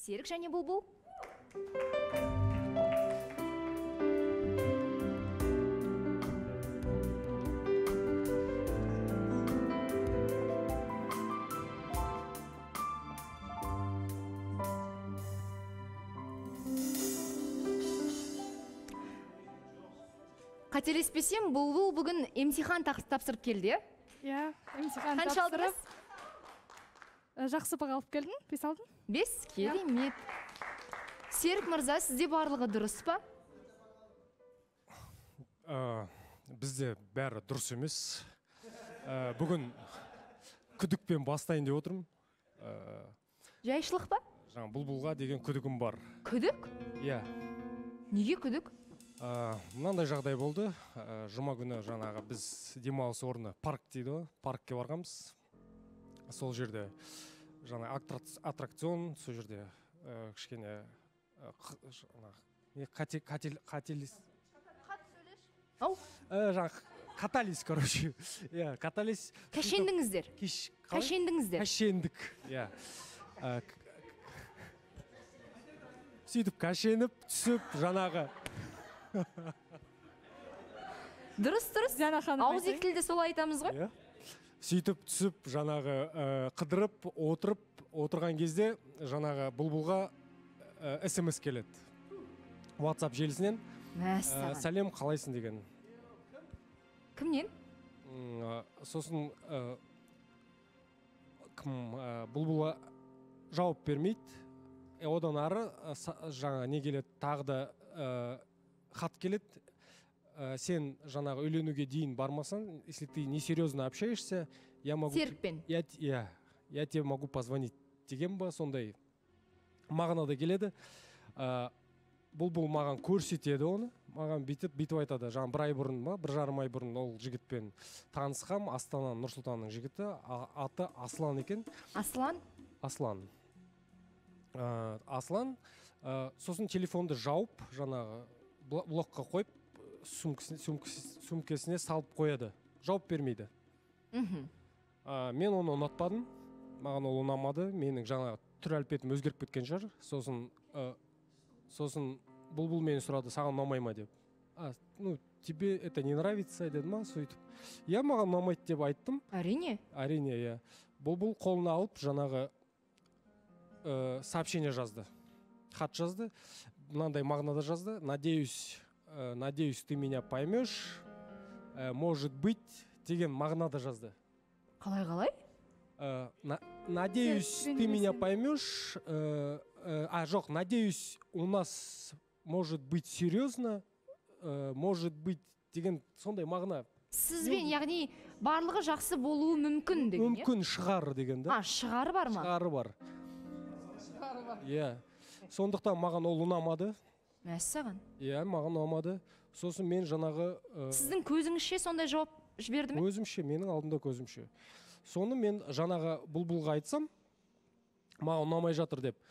Серік және Бұлбұл. Қателеспесем, Бұлбұл бүгін емтихан тапсырып келді, е? Иә, емтихан Қанша алдыңыз? Жақсы баға алып келдің, 5 алдың? 5, керемет. Серік мырза, сізде барлығы дұрыс па? Бізде бәрі дұрыс емес. Бүгін күдікпен бастайын деп отырмын. Жайшылық па? Жаңа Бұлбұлға деген күдігім бар. Күдік? Иә. Неге күдік? Мынандай жағдай болды. Жұма күні жаңағы біз демалыс орны парк дейді ғой, паркке барғанбыз. Сол жерде жаңа аттракцион, сол жерде кішкене катались, короче. Иә, катались. Кәшендіңіздер. Кәшендіңіздер. Кәшендік, иә. Сөйтіп кәшеніп, түсіп, жаңағы. Дұрыс. Ауыз екі тілде солай айтамыз ғой? Сөйтіп түсіп, жаңағы қыдырып, отырған кезде жаңағы Бұлбұлға SMS келеді. WhatsApp желісінен. Сәлем, қалайсың деген. Кімнен? Сосын Бұлбұлға жауап бермейді. Одан ары жаңа не келеді, тағы да хат келеді. Сен жаңағы үйленуге дейін бармасан, если ты несерьезно общаешься, я могу... Серікпен? Я тебе могу позвонить деген ба, сондай мағынада келеді. Бұлбұл маған көрсетеді оны, маған бүйтіп айтады. Жаңа бір ай бұрын ба, 1,5 ай бұрын ол жігітпен танысқам, Астана Нұрсұлтанның жігіті, аты Аслан екен. Аслан? Аслан. Сосын телефонды жауып, жаңағы блокқа қойып, сумкесіне салып қояды. Жауап бермейді. Мен оны ұнатпадым. Маған ол ұнамады. Менің жаңа түр әлпетім өзгеріп кеткен шығар. Сосын Бұлбұл мені сұрады, саған ұнамай ма деп. Тебе это не нравится, деді ма, сөйтіп. Я маған ұнамайды деп айттым. Әрине? Әрине, иә. Бұлбұл қолына алып, жаңағы сообщение жазды. Хат жазды. Мынандай мағынада жазды. Надеюсь, ты меня поймешь, может быть, деген мағынада жазды. Қалай? Надеюсь, ты меня поймешь, жоқ, надеюсь, у нас может быть серьезно, может быть, деген сондай мағына. Сізбен, яғни, барлығы жақсы болуы мүмкін деген, е? Мүмкін шығар деген, да? Шығары бар ма? Шығары бар. Иә. Сондықтан маған ол ұнамады. Мәссаған? Иә, маған ұнамады. Сосын мен жаңағы... Сіздің көзіңізше сондай жауап жіберді ме? Көзімше, менің алдымда көзімше. Соны мен жаңағы Бұлбұлға айтсам, маған ұнамай жатыр деп.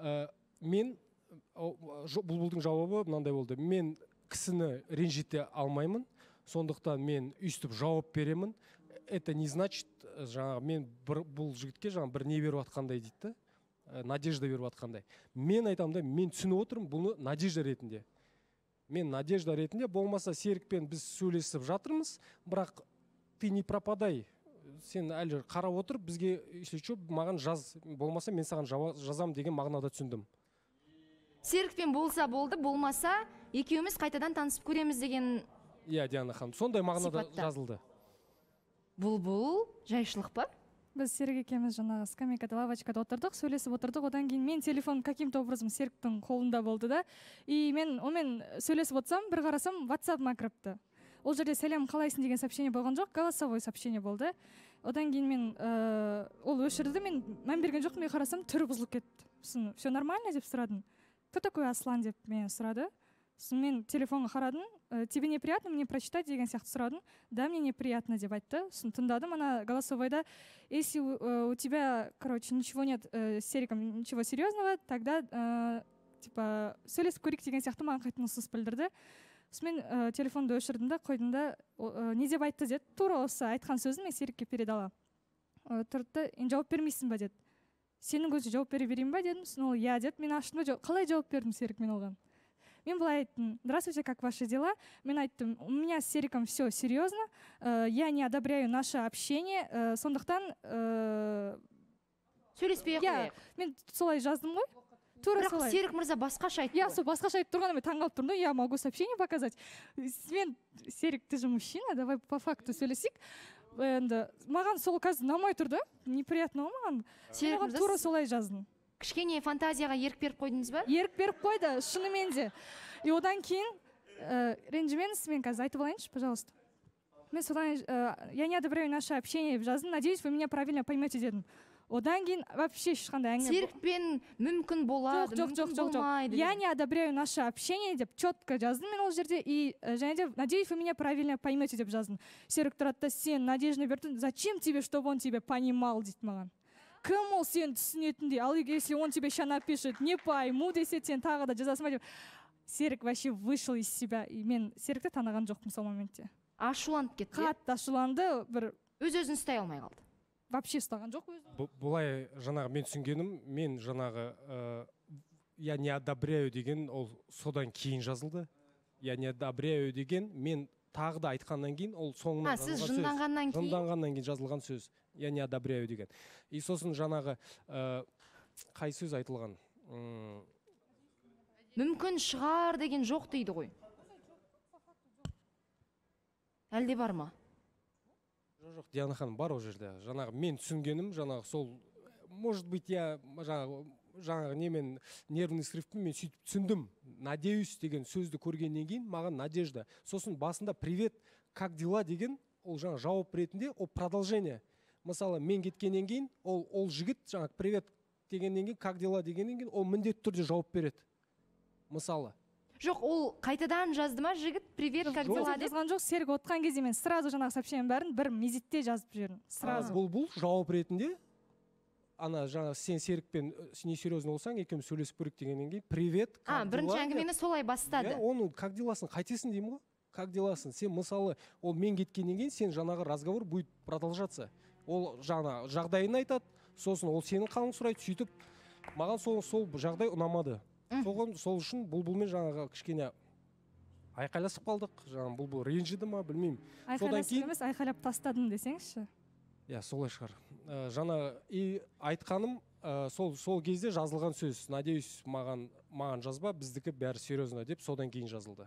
Бұлбұлдың жауабы мынандай болды. Мен кісіні ренжіте алмаймын, сондықтан мен өйстіп жауап беремін. Это не значит, жаңағы мен бұл жігітке бір не беріп атқандай дейді. Надежда беріп атқандай. Мен айтамын да, мен түсініп отырмын бұны надежда ретінде. Мен надежда ретінде, болмаса Серікпен біз сөйлесіп жатырмыз, бірақ ты не пропадай. Сен әлі қарап отырып, бізге, если что, маған жаз, болмаса мен саған жазам деген мағынада түсіндім. Серікпен болса болды, болмаса екеуміз қайтадан танысып көреміз деген... Иә, Диана ханым, сондай мағынада жазылды. Бұлбұл жайшылық па? Біз Серік екеуміз жаңағы скамейкада, лавочкада отырдық, сөйлесіп отырдық. Одан кейін мен телефон каким-то образом Серіктің қолында болды да. И мен онымен сөйлесіп отырсам, бір қарасам, WhatsApp-ма кіріпті. Ол жерде сәлем, қалайсың деген сообщение болған жоқ, голосовой сообщение болды. Одан кейін мен ол өшірді, мен мән берген жоқпын, мен қарасам, түрі бұзылып кетті. Все нормально деп сұрадым. Кто такой Аслан деп мен сұрады. Мен телефонға қарадым, тебе неприятно мне прочитать деген сияқты сұрадым. Да, мне неприятно деп айтты. Тыңдадым, ана голосовойда, если у тебя, короче, ничего нет с Сериком, ничего серьезного, тогда типа сөйлесіп көрейік деген сияқты маған қайтадан ұсыныс білдірді. Мен телефонды өшірдім да, қойдым да, не деп айтты деді. Тура осы айтқан сөзін мен Серікке передала. Тұрды, жауап бермейсің ба деді. сенің көзінше жауап бере берейін ба дедім. Сосын ол иә деді. Мен аштым да қалай жауап бердім Серік мен оған. Мен былай айттым: здравствуйте, как ваши дела? Мен айттым: у меня с Сериком все серьезно, я не одобряю наше общение, сондықтан сөйлеспей ақ қояйық. Мен солай жаздым ғой. Тура Бірақ солай. Серік мырза басқаша айтты. Сол басқаша айтып тұрғанда мен таңғалып тұрмын. Я могу сообщение показать. Мен: Серік, ты же мужчина, давай по факту сөйлесейік. Енді маған сол қазір ұнамай тұр да, неприятно ғой маған. Серік мырза, тура солай жаздым. кішкене фантазияға ерік беріп қойдыңыз ба? Ерік беріп қойды, шынымен де. И одан кейін ренжімеңіз, мен қазір айтып алайыншы, пожалуйста. Мен содан я не одобряю наше общение деп жаздым. Надеюсь, вы меня правильно поймете дедім. Одан кейін вообще ешқандай әңгіме. Серікпен мүмкін болады, мүмкін болмайды. Я не одобряю наше общение деп четко жаздым мен ол жерде. И және де надеюсь, вы меня правильно поймете деп жаздым. Серік тұрады да: сен Надежда бердің, зачем тебе, чтобы он тебя понимал дейді маған. Кім ол сені түсінетіндей? Ал если он тебе ща напишет не пойму десе, сен тағы да жазасың ба деп. Серік вообще вышел из себя. И мен Серікті таныған жоқпын сол моментте. Ашуланып кетті. Қатты ашуланды, бір Өз-өзін ұстай алмай қалды. Вообще ұстаған жоқ өзін. Бұлай жаңағы мен түсінгенім, мен жаңағы я не одобряю деген ол содан кейін жазылды. Я не одобряю деген мен тағы да айтқаннан кейін ол соңынан сіз жынданғаннан кейін жазылған сөз. Я не одобряю деген. И сосын жаңағы қай сөз айтылған? Мүмкін шығар деген жоқ дейді ғой. Әлде бар ма? Жоқ, Диана ханым, бар ол жерде. Жаңағы мен түсінгенім, жаңағы сол, может быть, я жаңағы немен нервный срывпен мен сөйтіп түсіндім. Надеюсь деген сөзді көргеннен кейін маған Надежда. Сосын басында привет, как дела деген, ол жаңа жауап ретінде, ол продолжение. Мысалы, мен кеткеннен кейін, ол жігіт жаңағы привет дегеннен кейін, как дела дегеннен кейін, ол міндетті түрде жауап береді. Мысалы. Жоқ, ол қайтадан жазды ма жігіт? Привет, как дела деп? Жазған жоқ, Серік отқан кезде мен сразу жаңағы сообщениенің бәрін бір мезетте жазып жібердім. Сразу. Бұл жауап ретінде, ана жаңа сен Серікпен несерьезно болсаң, екеуміз сөйлесіп көрейік дегеннен кейін, привет, как дела? Бірінші әңгімені солай бастады. Оны как деласын, қайтесің деймін ғой? Как деласын? Сен мысалы, ол мен кеткеннен кейін, сен жаңағы разговор будет продолжаться. Ол жаңа жағдайын айтады, сосын ол сенің қалың сұрайды, сөйтіп маған сол жағдай ұнамады. Сол үшін бұлбұлмен жаңағы кішкене айқайласып қалдық. Жаңағы бұлбұл ренжіді ма, білмеймін. Айқайласып емес, айқайлап тастадым десеңізші. Иә, солай шығар. Жаңа айтқаным сол кезде жазылған сөз. Надеюсь, маған жазба, біздікі бәрі серьезно деп содан кейін жазылды.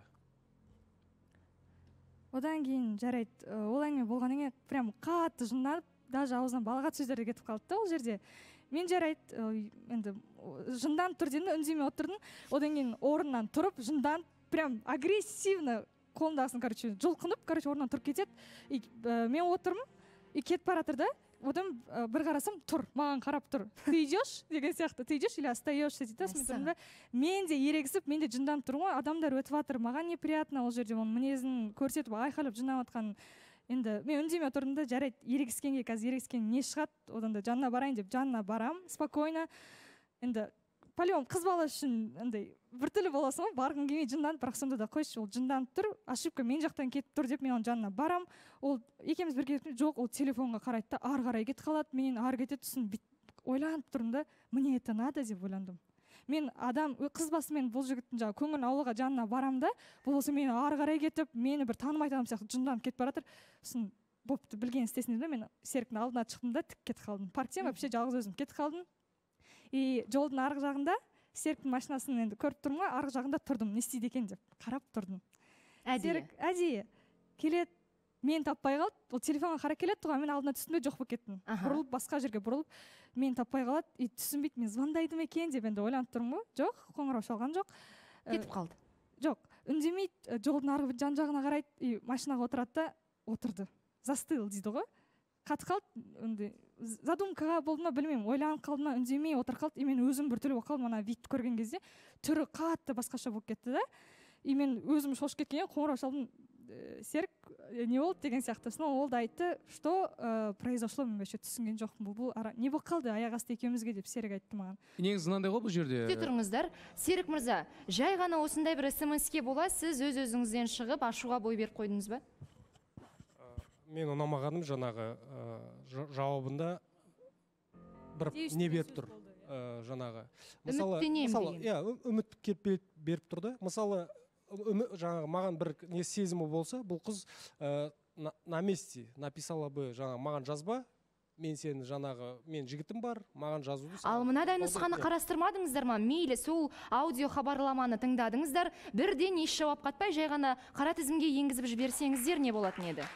Одан кейін жарайды. Ол әңгіме болғаннан кейін прям қатты жынданып, даже аузынан балағат сөздер кетіп қалды да ол жерде. Мен жарайды, енді жынданып тұр дедім, үндемей отырдым. Одан кейін орнынан тұрып, жынданып, прям агрессивно қолындағысын, жұлқынып, орнынан тұрып кетеді. Мен отырмын, кетіп баратыр да. Одан бір қарасам, тұр, маған қарап тұр. Ты идешь деген сияқты, ты идешь или остаешься дейді. Мен де ерегісіп, мен де жынданып тұрмын ғой, адамдар өтіп жатыр, маған неприятно ол жерде оның мінезін көрсетіп, айқайлап жындап жатқан. Енді мен үндемей отырдым да, жарайды, ерегіскенге қазір ерегіскен не шығады, одан да жанына барайын деп жанына барам, спокойно. Енді по-любому қыз бала үшін андай біртүрлі боласың ғой, барғың келмей жынданып, бірақ сонда да қойшы, ол жынданып тұр, ошибка мен жақтан кетіп тұр деп мен оның жанына барам. Ол екеуміз бірге жоқ, ол телефонға қарайды да, ары қарай кетіп қалады, менен ары кетеді, сосын ойланып тұрдым да, мне это надо деп ойландым. Мен қыз басымен бұл жігіттің жаңағы көңілін аулауға жанына барам да, бұл болса мені ары қарай кетіп, мені бір танымайтын адам сияқты жынданып кетіп баратыр. Сосын бопты, білген істесін деп мен Серіктің алдына шықтым да, тік кетіп қалдым. Парктен вообще жалғыз өзім кетіп қалдым. И жолдың арғы жағында Серіктің машинасын енді көріп тұрмын ғой, арғы жағында тұрдым, не істейді екен деп қарап тұрдым. Серік әдейі келеді, мен таппай қалды, ол телефонға қарап келеді ғой, мен алдына түсінбей жоқ болып кеттім. Бұрылып, басқа жерге бұрылып, мен таппай қалады, и түсінбейді, мен звондайды ма екен деп енді ойланып тұрмын ғой. Жоқ, қоңырау шалған жоқ. Кетіп қалды. Жоқ, үндемейді, жолдың арғы жан-жағына қарайды, и машинаға отырады да, отырды. Застыл дейді ғой. Қатып қалды, задумкаға болды ма білмеймін, ойланып қалды ма, үндемей отырып қалды, и мен өзім біртүрлі болып қалдым, ана видті көрген кезде түрі қатты басқаша болып кетті да. И мен өзім шошып кеткеннен қоңырау шалдым, Серік не болды деген сияқты. Ол да айтты, что произошло, мен вообще түсінген жоқпын, бұл не болып қалды аяқ асты екеумізге деп Серік айтты маған. Негізі мынандай ғой бұл жерде. Күте тұрыңыздар. Серік мырза, жай ғана осындай бір SMS-ке бола, сіз өз-өзіңізден шығып ашуға бой беріп қойдыңыз ба? Мен ұнамағаным жаңағы жауабында бір не беріп тұр. жаңағы Үміттенем мысалы деген. иә үміт келіп беріп тұрды. Мысалы жаңағы маған бір не сезімі болса, бұл қыз на месте написала бы, жаңағы маған жазба, мен сені жаңағы мен жігітім бар, маған жазуды. Ал мынадай нұсқаны қарастырмадыңыздар ма? Мейлі сол аудио хабарламаны тыңдадыңыздар, бірден еш жауап қатпай, жай ғана қара тізімге енгізіп жіберсеңіздер не болатын еді?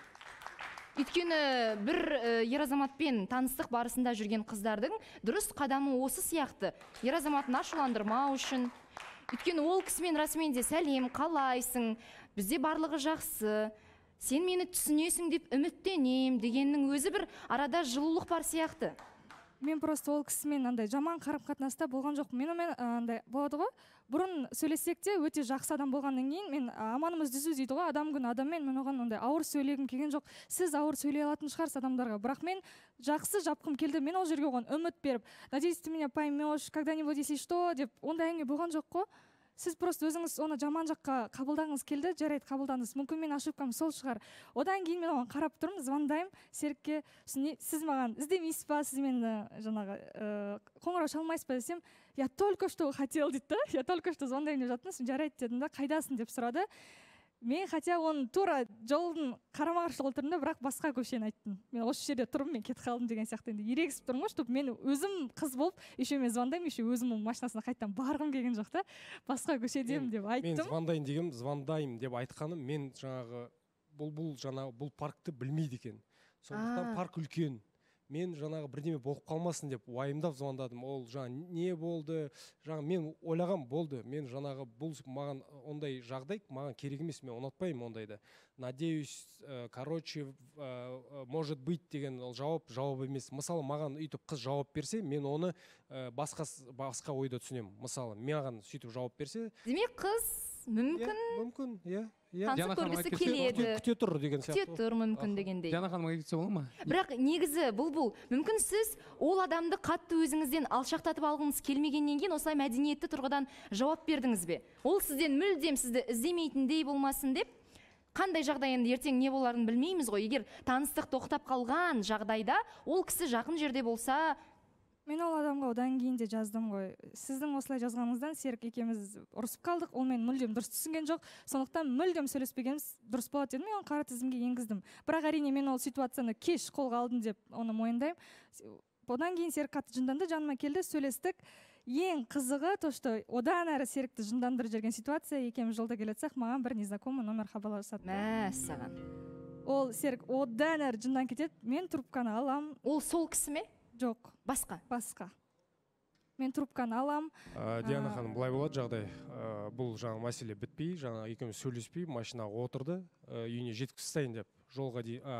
Өйткені бір ер азаматпен таныстық барысында жүрген қыздардың дұрыс қадамы осы сияқты. Ер азаматын ашуландырмау үшін. Өйткені ол кісімен расымен де сәлем, қалайсың, бізде барлығы жақсы, сен мені түсінесің деп үміттенем дегеннің өзі бір арада жылулық бар сияқты. Мен просто ол кісімен андай жаман қарым-қатынаста болған жоқ. Мен онымен андай болады ғой. Бұрын сөйлесек те өте жақсы адам болғаннан кейін мен аманымыз түзу дейді ғой. Адам күні адаммен мен оған ондай ауыр сөйлегім келген жоқ. Сіз ауыр сөйлей алатын шығарсыз адамдарға. Бірақ мен жақсы жапқым келді. Мен ол жерге оған үміт беріп, надеюсь, ты меня поймешь когда-нибудь, если что деп ондай әңгіме болған жоқ қой. Сіз просто өзіңіз оны жаман жаққа қабылдағыңыз келді, жарайды қабылдаңыз. Мүмкін мен ошибкам сол шығар. Одан кейін мен оған қарап тұрмын, звондаймын Серікке. Сіз маған іздемейсіз ба, сіз мені жаңағы қоңырау шалмайсыз ба десем, я только что хотел дейді да, я только что звондайын деп жаттым, жарайды дедім да, қайдасың деп сұрады. Мен хотя оны тура жолдың қарама-қарсы отырында, бірақ басқа көшені айттым. Мен осы жерде тұрмын, мен кетіп қалдым деген сияқты енді ерегісіп тұрмын ғой, чтобы мен өзім қыз болып, еще мен звондаймын, еще өзімнің машинасына қайтадан барғым келген жоқ та, басқа көшедемін деп айттым. Мен звондайын дегем, звондаймын деп айтқаным, мен жаңағы бұл паркты білмейді екен. Сондықтан парк үлкен. Мен жаңағы бірдеме болып қалмасын деп уайымдап звондадым. Ол жаңа не болды? Жаңа мен ойлағам болды. Мен жаңағы бұл маған ондай жағдай маған керек емес, мен ұнатпаймын ондайды. Надеюсь, короче, может быть деген ол жауап емес. Мысалы, маған үйтіп қыз жауап берсе, мен оны басқа ойда түсінемін. Мысалы, маған сөйтіп жауап берсе, демек қыз мүмкін, иә. танысып көргісі келеді. Күте тұр деген сияқты. Күте тұр мүмкін дегендей. Диана ханымға кетсе бола ма? Бірақ негізі бұл мүмкін сіз ол адамды қатты өзіңізден алшақтатып алғыңыз келмегеннен кейін осылай мәдениетті тұрғыдан жауап бердіңіз бе? Ол сізден мүлдем сізді іздемейтіндей болмасын деп, қандай жағдай енді ертең не боларын білмейміз ғой. Егер таныстық тоқтап қалған жағдайда ол кісі жақын жерде болса, мен ол адамға одан кейін де жаздым ғой. Сіздің осылай жазғаныңыздан Серік екеуміз ұрысып қалдық. Ол мен мүлдем дұрыс түсінген жоқ. Сондықтан мүлдем сөйлеспегеніміз дұрыс болады дедім. Мен оны қара тізімге енгіздім. Бірақ әрине мен ол ситуацияны кеш қолға алдым деп оны мойындаймын. Одан кейін Серік қатты жынданды, жаныма келді, сөйлестік. Ең қызығы то, что одан әрі Серікті жындандырып жүрген ситуация, екеуміз жолда келе жатсақ, маған бір незнакомый номер хабарласады. мәссаған. Ол Серік одан әрі жындан кетеді. Мен трубканы алам. Ол сол кісі ме? Жоқ. Басқа. Мен трубканы алам. Диана ханым, былай болады жағдай. Бұл жаңа мәселе бітпей, жаңа екеуміз сөйлеспей, машинаға отырды, үйіне жеткізсейін деп. Жол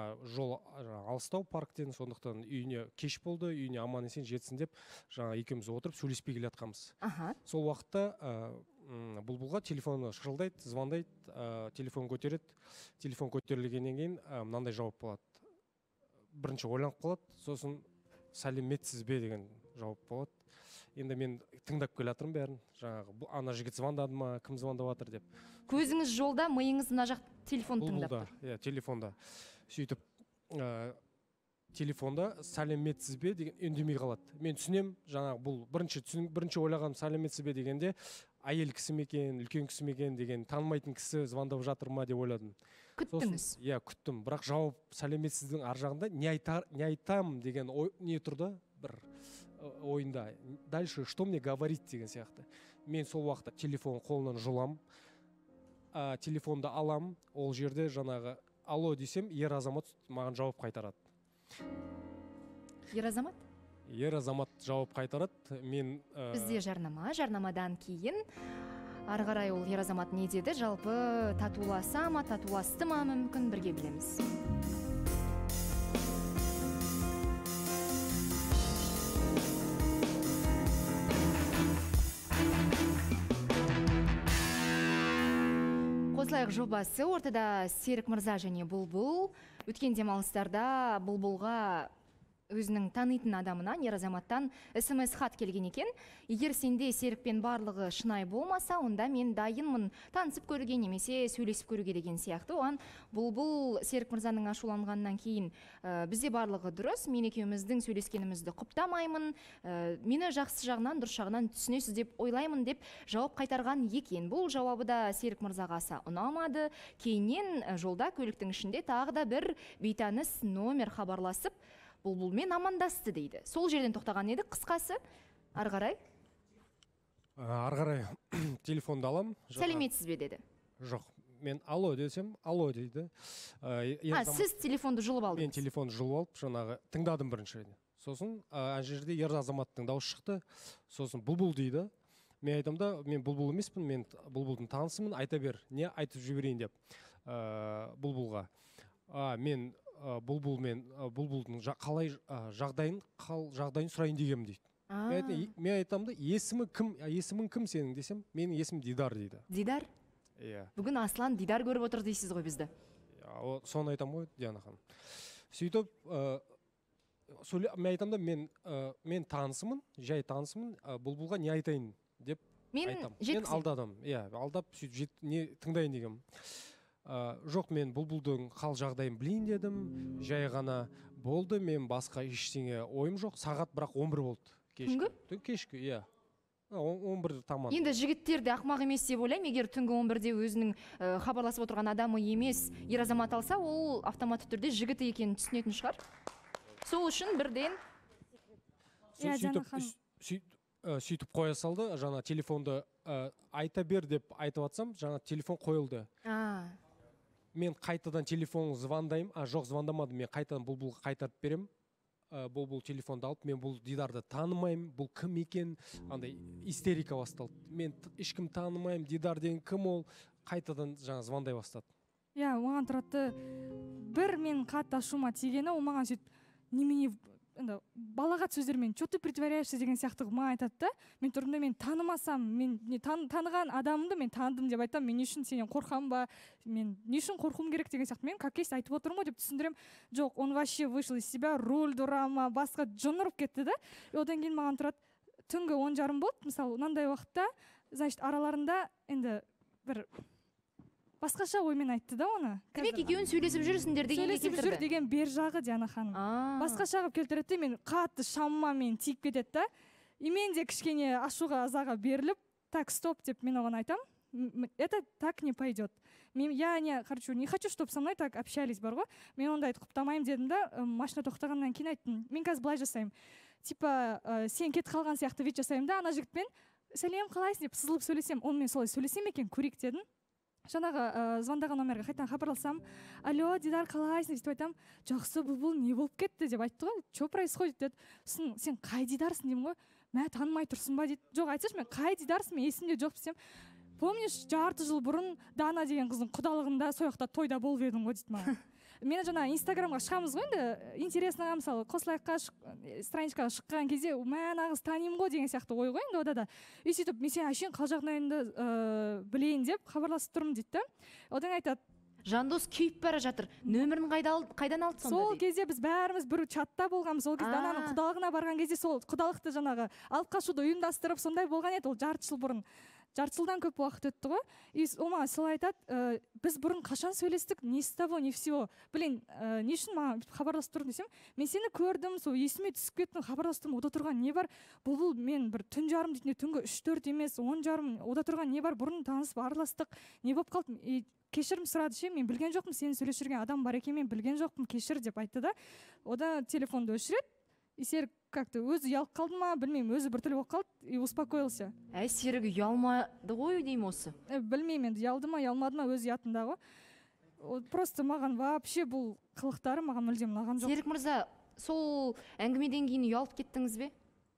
алыстау парктен, сондықтан үйіне кеш болды, үйіне аман есен жетсін деп, жаңа екеуміз отырып сөйлеспей келе жатқанбыз. Сол уақытта бұлбұлға телефоны шырылдайды, звондайды, телефон көтереді. Телефон көтерілгеннен кейін мынандай жауап болады. Бірінші ойланып қалады, сосын сәлеметсіз бе деген жауап болады. Енді мен тыңдап келе жатырмын бәрін. Жаңағы ана жігіт звондады ма, кім звондап жатыр деп. Көзіңіз жолда, миыңыз мына жақ телефон тыңдап тұр. Иә, телефонда. Сөйтіп телефонда сәлеметсіз бе деген үндемей қалады. Мен түсінем, жаңағы бұл бірінші ойлағаным сәлеметсіз бе дегенде әйел кісі ме екен, үлкен кісі ме екен деген танымайтын кісі звондап жатыр ма деп ойладым. Күттіңіз? Иә, күттім. Бірақ жауап сәлеметсіздің ар жағында не айтам деген не тұрды бір ойында. Дальше что мне говорить деген сияқты. Мен сол уақытта телефон қолынан жұлам, телефонды алам, ол жерде жаңағы алло десем, ер азамат маған жауап қайтарады. Ер азамат? Ер азамат жауап қайтарады. Мен бізде жарнамадан кейін ары қарай ол ер азамат не деді? Жалпы татуласа ма, татуласты ма, мүмкін бірге білеміз. Қосылайық жобасы, ортада Серік мырза және Бұлбұл. Өткен демалыстарда Бұлбұлға өзінің танитын адамынан, ер азаматтан смс хат келген екен. Егер сенде Серікпен барлығы шынайы болмаса, онда мен дайынмын танысып көруге немесе сөйлесіп көруге деген сияқты. Оған бұл Серік мырзаның ашуланғаннан кейін бізде барлығы дұрыс, мен екеуміздің сөйлескенімізді құптамаймын, мені жақсы жағынан, дұрыс жағынан түсінесіз деп ойлаймын деп жауап қайтарған екен. Бұл жауабы да Серік мырзаға аса ұнамады. Кейіннен жолда көліктің ішінде тағы да бір бейтаныс номер хабарласып, бұлбұлмен амандасты дейді. Сол жерден тоқтаған едік, қысқасы. Ары қарай? Ары қарай телефонды алам. Сәлеметсіз бе деді. Жоқ, мен алло десем, алло дейді. Сіз телефонды жұлып алдыңыз. Мен телефонды жұлып алып, жаңағы тыңдадым бірінші. Сосын ана жерде ер азаматтың дауысы шықты. Сосын бұлбұл дейді. Мен айтам да, мен бұлбұл емеспін, мен бұлбұлдың танысымын, айта бер, не айтып жіберейін деп бұлбұлға. Мен бұлбұлдың қалай жағдайын сұрайын дегенмін дейді. Мен айтам да, есімің кім сенің десем, менің есімім Дидар дейді. Дидар? Иә. Бүгін Аслан Дидар көріп отыр дейсіз ғой бізді. Соны айтам ғой, Диана ханым. Сөйтіп, мен айтам да, мен танысымын, жай танысымын, бұлбұлға не айтайын деп айтам. Мен алдадым, алдап сөйтіп не тыңдайын дегенмін. Жоқ, мен бұлбұлдың қал жағдайын білейін дедім, жай ғана болды, мен басқа ештеңе ойым жоқ. Сағат бірақ 11 болды. Түнгі? Кешкі, иә. 11 таман. Енді жігіттер де ақымақ емес деп ойлаймын. Егер түнгі 11-де өзінің хабарласып отырған адамы емес ер азамат алса, ол автоматты түрде жігіті екенін түсінетін шығар. Сол үшін бірден сөйтіп қоя салды, жаңа телефонды айта бер деп айтып атсам, жаңа телефон қойылды. Мен қайтадан телефон звондаймын, жоқ звондамадым, мен қайтадан бұлбұлға қайтарып берем. Бұл телефонды алып, мен бұл Дидарды танымаймын, бұл кім екен, андай истерика басталды. Мен ешкім танымаймын, Дидар деген кім ол, қайтадан жаңа звондай бастады. Иә, оған тұрады, бір мен қатты ашуыма тигені, ол маған сөйтіп немене балағат сөздермен что ты притворяешься деген сияқты маған айтады да, мен тұрдым да, мен танымасам, мен таныған адамымды мен таныдым деп айтам, мен не үшін сенен қорқам ба, мен не үшін қорқуым керек деген сияқты, мен как есть айтып отырмын ғой деп түсіндірем. Жоқ, он вообще вышел из себя, руль дұрама, басқа жын ұрып кетті да. Одан кейін маған тұрады, түнгі 10:30 болды, мысалы, мынандай уақытта, значит, араларында енді бір басқаша оймен айтты да оны. Демек екеуін сөйлесіп жүрсіңдер дегенге келтірді. Сөйлесіп жүр деген бер жағы Диана ханым. Басқаша қылып келтіреді, мен қатты шамыма мен тиіп кетеді да. И мен де кішкене ашуға азаға беріліп, так, стоп деп мен оған айтам. Это так не пойдет. Я не хочу, чтобы со мной так общались, бар ғой. Мен ондайды құптамаймын дедім да, машина тоқтағаннан кейін айттым. Мен қазір былай жасаймын. Типа, сен кетіп қалған сияқты вид жасаймын да, ана жігітпен сәлем қалайсың деп сызылып сөйлесем, онымен солай сөйлесем екен, көрейік дедім. Жаңағы звондаған номерге қайтадан хабарласам, алло, Дидар қалайсың деп айтам, жақсы, бұл не болып кетті деп айтты ғой, что происходит деді. Сен қай Дидарсың деймін ғой, мә танымай тұрсың ба дейді. Жоқ, айтсашы, мен қай Дидарсың, мен есімде жоқ десем, помнишь, жарты жыл бұрын Дана деген қыздың құдалығында сояқта тойда болып едім ғой дейді маған. Мен жаңа инстаграмға шығамыз ғой енді, интересныға мысалы қосылайыққа страничкаға шыққан кезде мә нағыз танимын ғой деген сияқты ой ғой енді ода да. И сөйтіп мен сен әшейін қал жағдайыңды білейін деп хабарласып тұрмын дейді да. Одан айтады, Жандос күйіп бара жатыр. Нөмірін қайдан алды сонда? Сол кезде біз бәріміз бір чатта болғанбыз. Ол кезде Дананың құдалығына барған кезде сол құдалықты жаңағы алып қашуды ұйымдастырып сондай болған еді. Ол жарты жыл бұрын. Жарты жылдан көп уақыт өтті ғой. И ол маған солай айтады, біз бұрын қашан сөйлестік, не с того, не всего. Блин, не үшін маған хабарласып тұрдым десем, мен сені көрдім, сол есіме түсіп кеттім, хабарласып тұрмын, ода тұрған не бар? Бұл мен бір түн жарым дейтінде түнгі 3-4 емес, 10:30, ода тұрған не бар? Бұрын танысып араластық, не болып қалдым? Кешірім сұрады ше, мен білген жоқпын, сені сөйлесіп жүрген адам бар екен, мен білген жоқпын, кешір деп айтты да. Ода телефонды өшіреді. И Серік как-то өзі ұялып қалды ма, білмеймін, өзі біртүрлі болып қалды и успокоился. Серік ұялмады ғой деймін осы. Білмеймін енді, ұялды ма, ұялмады ма, өзі ұятында ғой. Просто маған вообще бұл қылықтары маған мүлдем ұнаған жоқ. Серік мырза, сол әңгімеден кейін ұялып кеттіңіз бе?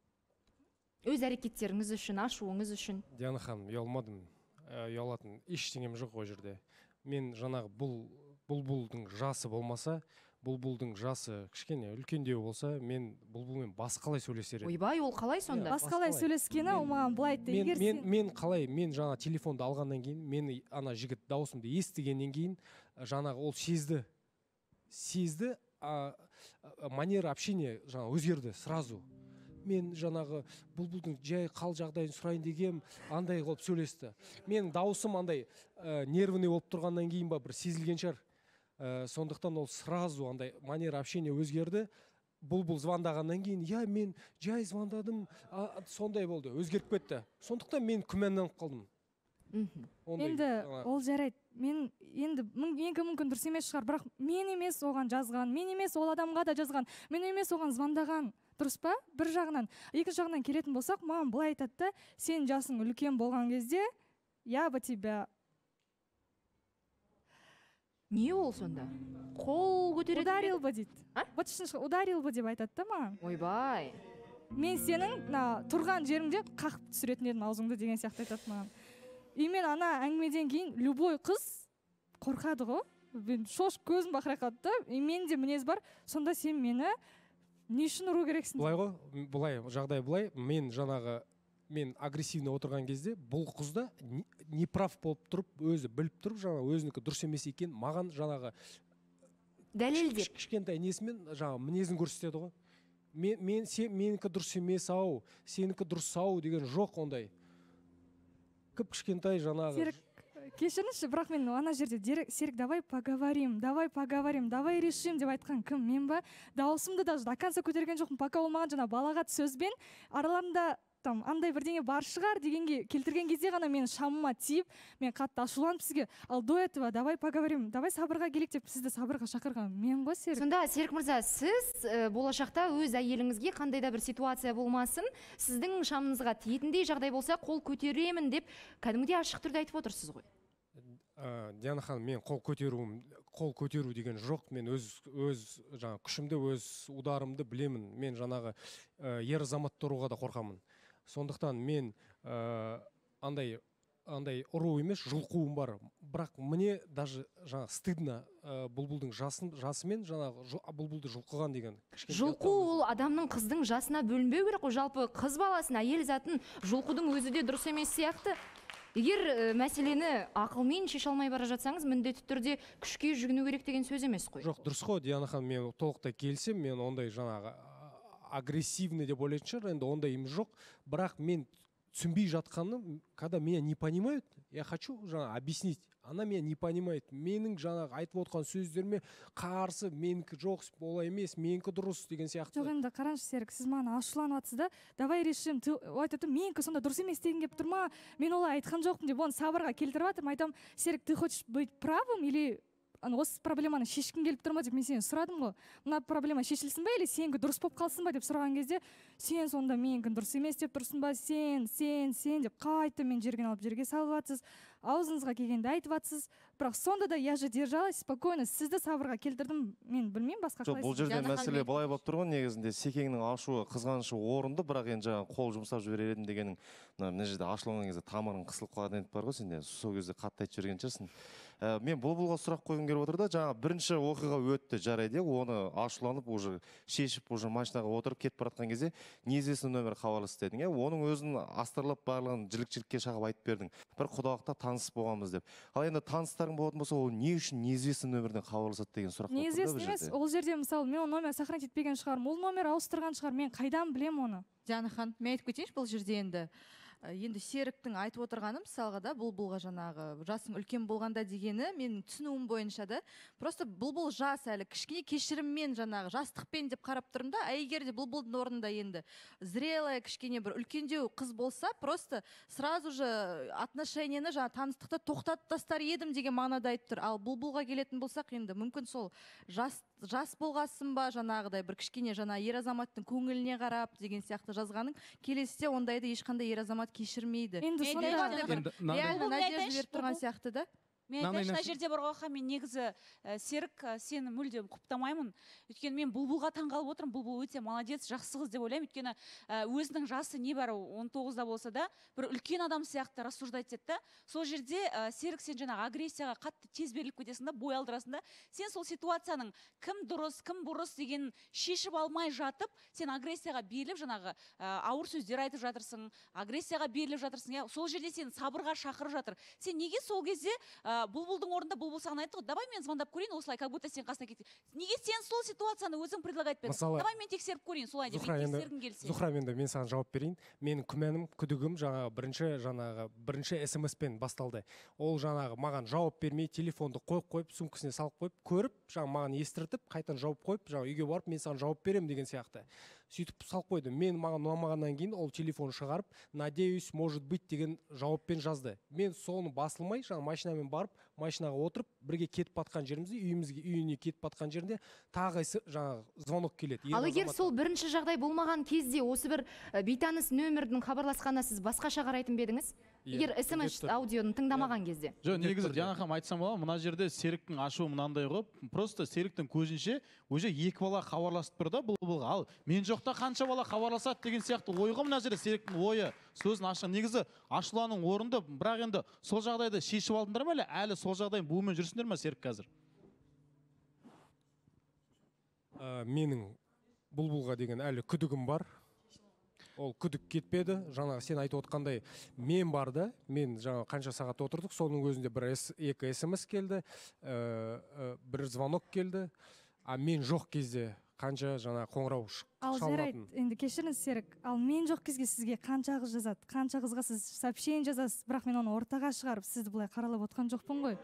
Өз әрекеттеріңіз үшін, ашуыңыз үшін. Диана ханым, ұялмадым. Ұялатын ештеңем жоқ ол жерде. Мен жаңағы бұлбұлдың жасы болмаса, бұлбұлдың жасы кішкене үлкендеу болса, мен бұлбұлмен басқалай сөйлесер едім. Ойбай, ол қалай сонда? Басқалай сөйлескені, ол маған былай айтты. Мен қалай, мен жаңа телефонды алғаннан кейін, мен ана жігіт дауысымды естігеннен кейін, жаңағы ол сезді, манера общения жаңағы өзгерді сразу. Мен жаңағы бұлбұлдың жай қал жағдайын сұрайын дегем, андай қылып сөйлесті. Менің дауысым андай нервный болып тұрғаннан кейін ба бір сезілген шығар. Сондықтан ол сразу андай манера общения өзгерді. Бұлбұл звондағаннан кейін, мен жай звондадым, сондай болды, өзгеріп кетті. Сондықтан мен күмәнданып қалдым. Енді ол жарайды. Мен енді мүмкін дұрыс емес шығар, бірақ мен емес оған жазған, мен емес ол адамға да жазған, мен емес оған звондаған. Дұрыс па? Бір жағынан. Екінші жағынан келетін болсақ, маған былай айтады да, сен жасың үлкен болған кезде, я бы тебя. Не ол сонда? Қол көтереді. Ударил бы дейді. Вот шыншығы ударил бы деп айтады да маған. Ойбай. Мен сенің тұрған жеріңде қақып түсіретін едім аузыңды деген сияқты айтады маған. И мен ана әңгімеден кейін любой қыз қорқады ғой. Шош көзім бақырай қалды да. И мен де мінез бар. Сонда сен мені не үшін ұру керексің? Бұлай ғой, бұлай, жағдай бұлай. Мен агрессивно отырған кезде, бұл қызда неправ болып тұрып, өзі біліп тұрып, жаңағы өзінікі дұрыс емес екен, маған жаңағы дәлелдеп кішкентай несімен жаңағы мінезін көрсетеді ғой. Менікі дұрыс емес ау, сенікі дұрыс ау деген жоқ ондай. Кішкентай жаңағы. Кешіріңізші, бірақ мен ана жерде Серік, давай поговорим, давай решим деп айтқан кім? Мен ба? Дауысымды даже до конца көтерген жоқпын, пока ол маған жаңа балағат сөзбен араларында андай бірдеңе бар шығар дегенге келтірген кезде ғана мен шамыма тиіп, мен қатты ашуланып сізге, ал до этого давай поговорим, давай сабырға келек деп сізді сабырға шақырған мен ғой Серік. Сонда Серік мырза, сіз болашақта өз әйеліңізге қандай да бір ситуация болмасын, сіздің шамыңызға тиетіндей жағдай болса, қол көтеремін деп кәдімгідей ашық түрде айтып отырсыз ғой. Диана ханым, мен қол көтеру деген жоқ. Мен өз жаңағы күшімді, өз ударымды білемін. Мен жаңағы ер азаматты ұруға да қорқамын. Сондықтан мен андай ұру емес, жұлқуым бар. Бірақ мне даже жаңағы стыдно бұлбұлдың жасымен жаңағы бұлбұлды жұлқыған деген. Жұлқу ол адамның қыздың жасына бөлінбеу керек қой. Жалпы қыз баласын, әйел затын жұлқудың өзі де дұрыс емес сияқты. Егер мәселені ақылмен шеше алмай бара жатсаңыз, міндетті түрде күшке жүгіну керек деген сөз емес қой. Жоқ, дұрыс қой, Диана ханым, мен толықтай келсем, мен ондай жаңағы агрессивный деп ойлайтын шығар, енді ондай им жоқ. Бірақ мен түсінбей жатқаным, когда меня не понимают, я хочу жаңағы объяснить. Она меня не понимает. Менің жаңағы айтып отқан сөздеріме қарсы, менікі жоқ, олай емес, менікі дұрыс деген сияқты. Жоқ, енді қараңызшы Серік, сіз маған ашуланып жатсыз да, давай решим, айтады, менікі сонда дұрыс емес деген келіп тұр ма? Мен олай айтқан жоқпын деп, оны сабырға келтіріп жатырмын. Айтамын, Серік, ты хочешь быть правым или осы проблеманы шешкім келіп тұр ма деп мен сені сұрадым ғой. Мына проблема шешілсін ба, или сенікі дұрыс болып қалсын ба деп сұраған кезде, сен сонда менікі дұрыс емес деп тұрсың ба, сен деп қайта мен жерген алып жерге салып жатсыз, аузыңызға келгенде айтып жатсыз. Бірақ сонда да я же держалась спокойно, сізді сабырға келтірдім, мен білмеймін басқа қалай. Бұл жерде мәселе былай болып тұрған, негізінде Секеңнің ашуы, қызғанышы орынды, бірақ енді жаңағы қол жұмсап жіберер едім дегенің, мына жерде ашуланған кезде тамырың қысылып қалатын еді бар ғой, сенде сол кезде қатты айтып жүрген шығарсың. Мен бұлбұлға сұрақ қойғым келіп отыр да, жаңа бірінші оқиға өтті, жарайды, оны ашуланып уже шешіп уже машинаға отырып кетіп баратқан кезде неизвестный номер хабарласты дедің. Оның өзін астарлап барлығын жілік-жілікке шағып айтып бердің. Бір құдалықта таныс болғанбыз деп. Ал енді таныстарың болатын болса, ол не үшін неизвестный номерден хабарласады деген сұрақ. Неизвестный емес, ол жерде мысалы мен номер сохранить етпеген шығармын, ол номер ауыстырған шығар, мен қайдан білем оны? Диана ханым, мен айтып кетейінші бұл жерде енді Серіктің айтып отырғаны мысалға да бұлбұлға жаңағы жасың үлкен болғанда дегені менің түсінуім бойынша да просто бұлбұл жас әлі кішкене кешіріммен жаңағы жастықпен деп қарап тұрмын да, егер де бұлбұлдың орнында енді зрелая кішкене бір үлкендеу қыз болса, просто сразу же отношениені жаңағы таныстықты тоқтатып тастар едім деген мағынада айтып тұр. Ал бұлбұлға келетін болсақ, енді мүмкін сол жас болғасын ба, жаңағыдай бір кішкене жаңа ер азаматтың көңіліне қарап деген сияқты жазғаның, келесіде ондайды ешқандай ер азамат кешірмейді. Енді сонда реально надежда беріп тұрған сияқты да. Мен мына жерде бар ғой, мен негізі Серік, сені мүлдем құптамаймын. Өйткені мен бұлбұлға таңғалып отырмын. Бұлбұл өте молодец, жақсы қыз деп ойлаймын. Өйткені өзінің жасы небәрі 19-да болса да, бір үлкен адам сияқты рассуждать етті. Сол жерде Серік, сен жаңағы агрессияға қатты тез беріліп кетесің да, бой алдырасың да. Сен сол ситуацияның кім дұрыс, кім бұрыс дегенін шешіп алмай жатып, сен агрессияға беріліп, жаңағы ауыр сөздер айтып жатырсың, агрессияға беріліп жатырсың. Сол жерде сен сабырға шақырып жатыр. Сен неге сол кезде бұлбұлдың орнында бұлбұл саған айтты ғой, давай мен звондап көрейін, осылай, как будто сен қасына кетсең. Неге сен сол ситуацияны өзің предлагать бердің? Мысалы, Давай мен тексеріп көрейін, солай деп тексергің келсе. Зухра, енді мен саған жауап берейін. Менің күмәнім, күдігім бірінші смс-пен басталды. Ол маған жауап бермей, телефонды қойып, сумкасына салып қойып, көріп, маған естіртіп, қайтадан жауап қойып, үйге барып, мен саған жауап берем деген сияқты. Сөйтіп салып қойды. Мен маған ұнамағаннан кейін ол телефон шығарып, надеюсь, может быть деген жауаппен жазды. Мен соны басылмай, машинамен барып, машинаға отырып, бірге кетіп батқан жерімізде, үйіне кетіп батқан жерінде тағы звонок келеді. Ал егер сол бірінші жағдай болмаған кезде осы бір бейтаныс нөмірдің хабарласқанына сіз басқаша қарайтын ба едіңіз? Егер SMS аудионы тыңдамаған кезде. Жоқ, негізі жаңа хам айтсам болады, мына жерде Серіктің ашуы мынандай ғой, просто Серіктің көзінше уже екі бала хабарласып тұр да бұлбұлға. Ал мен жоқта қанша бала хабарласады деген сияқты ой ғой мына жерде Серіктің ойы. Сөзін ашық. Негізі ашуланың орынды, бірақ енді сол жағдайды шешіп алдыңдар ма әлі сол жағдайын буымен жүрсіңдер ма Серік қазір? Менің бұлбұлға деген әлі күдігім бар. Ол күдік кетпеді. Сен айтып отқандай мен барды. Мен қанша сағат отырдық. Соның өзінде екі SMS келді, бір звонок келді. Мен жоқ кезде қанша қоңырау шалынатын. Ал жарайды, енді кешіріңіз Серік. Ал мен жоқ кезге сізге қанша қыз жазады, қанша қызға сіз сообщение жазасыз, бірақ мен оны ортаға шығарып, сізді бұлай қаралап отқан жоқпын ғой.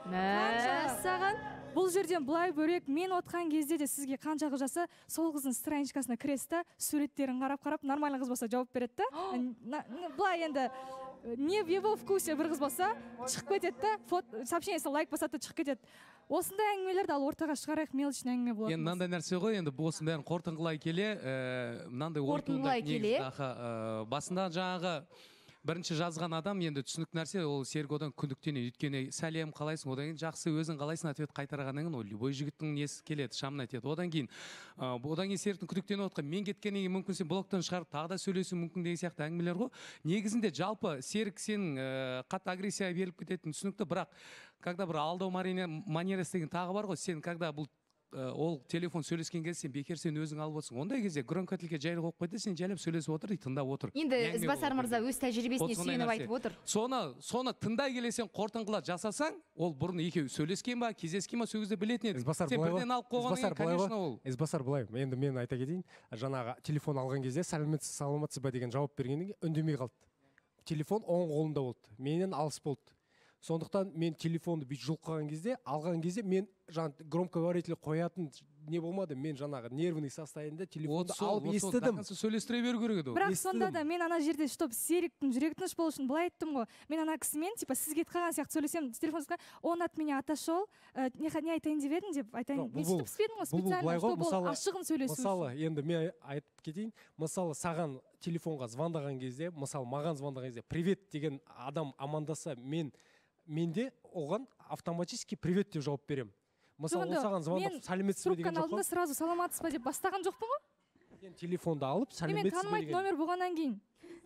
Саған Бұл жерден бұлай бөлек, мен отқан кезде де сізге қанша қыз жаса, сол қыздың страничкасына кіресіз та, суреттерін қарап, нормальный қыз болса жауап береді да. Бұлай енді не в его вкусе бір қыз болса, шығып кетеді да, сообщениесі лайк басады, шығып кетеді. Осындай әңгімелерді ал ортаға шығарайық, мелочный әңгіме болады. Енді мынандай нәрсе ғой, енді осының бәрін қорытындылай келе, мынандай ой туындайды. Басында жаңағы бірінші жазған адам енді түсінікті нәрсе, ол Серік одан күдіктенеді. Өйткені сәлем қалайсың, одан кейін жақсы өзің қалайсың ответ қайтарғаннан кейін ол любой жігіттің несі келеді, шамын айтады. Одан кейін Серіктің күдіктеніп отқан, мен кеткеннен кейін мүмкін сен блоктан шығарып тағы да сөйлесу мүмкін деген сияқты әңгімелер ғой. Негізінде жалпы Серік сенің қатты агрессия беріп кететін түсінікті, бірақ когда бір алдау манерасы деген тағы бар ғой, сен когда бұл ол телефон сөйлескен кезде сен бекер сен өзің алып отырсың. Ондай кезде громко тілге жайлы қойып қойды, сен жайлап сөйлесіп отыр, тыңдап отыр. Енді Ізбасар мырза өз тәжірибесіне сүйеніп айтып отыр. Соны тыңдай келе сен қорытындыла жасасаң, ол бұрын екеуі сөйлескен ба, кездескен ба, сол кезде білетін еді. Сен бірден алып қойғаннан кейін, конечно, ол. Ізбасар былай, енді мен айта кетейін, жаңағы телефон алған кезде саламатсыз ба деген жауап бергеннен кейін үндемей қалды. Телефон оң қолында болды, менен алыс болды. Сондықтан мен телефонды бүйтіп жұлқыған кезде, алған кезде мен громкоговоритель қоятын не болмады. Мен нервный состояниеде телефонды алып естідім. Сөйлестіре беру керек еді. Бірақ сонда да мен ана жерде чтоб Серіктің жүрегі тыныш болу үшін былай айттым ғой. Мен ана кісімен сіз кетіп қалған сияқты сөйлесем, телефонға он от меня отошел, не айтайын деп едім деп айтайын. Мен сөйтіп іспедім ғой специально, чтобы ол ашығын сөйлесу. Мысалы, енді мен айтып кетейін. Мысалы, саған телефонға звондаған кезде, мысалы, маған звондаған кезде привет деген адам амандаса, менде оған автоматически привет деп жауап берем. Мысалы, ол саған звондап сәлеметсіз бе деген жоқ. Трубканы алдында сразу саламатсыз ба деп бастаған жоқпын ғой? Сен телефонды алып сәлеметсіз бе деген. Мен танымайтын номер болғаннан кейін.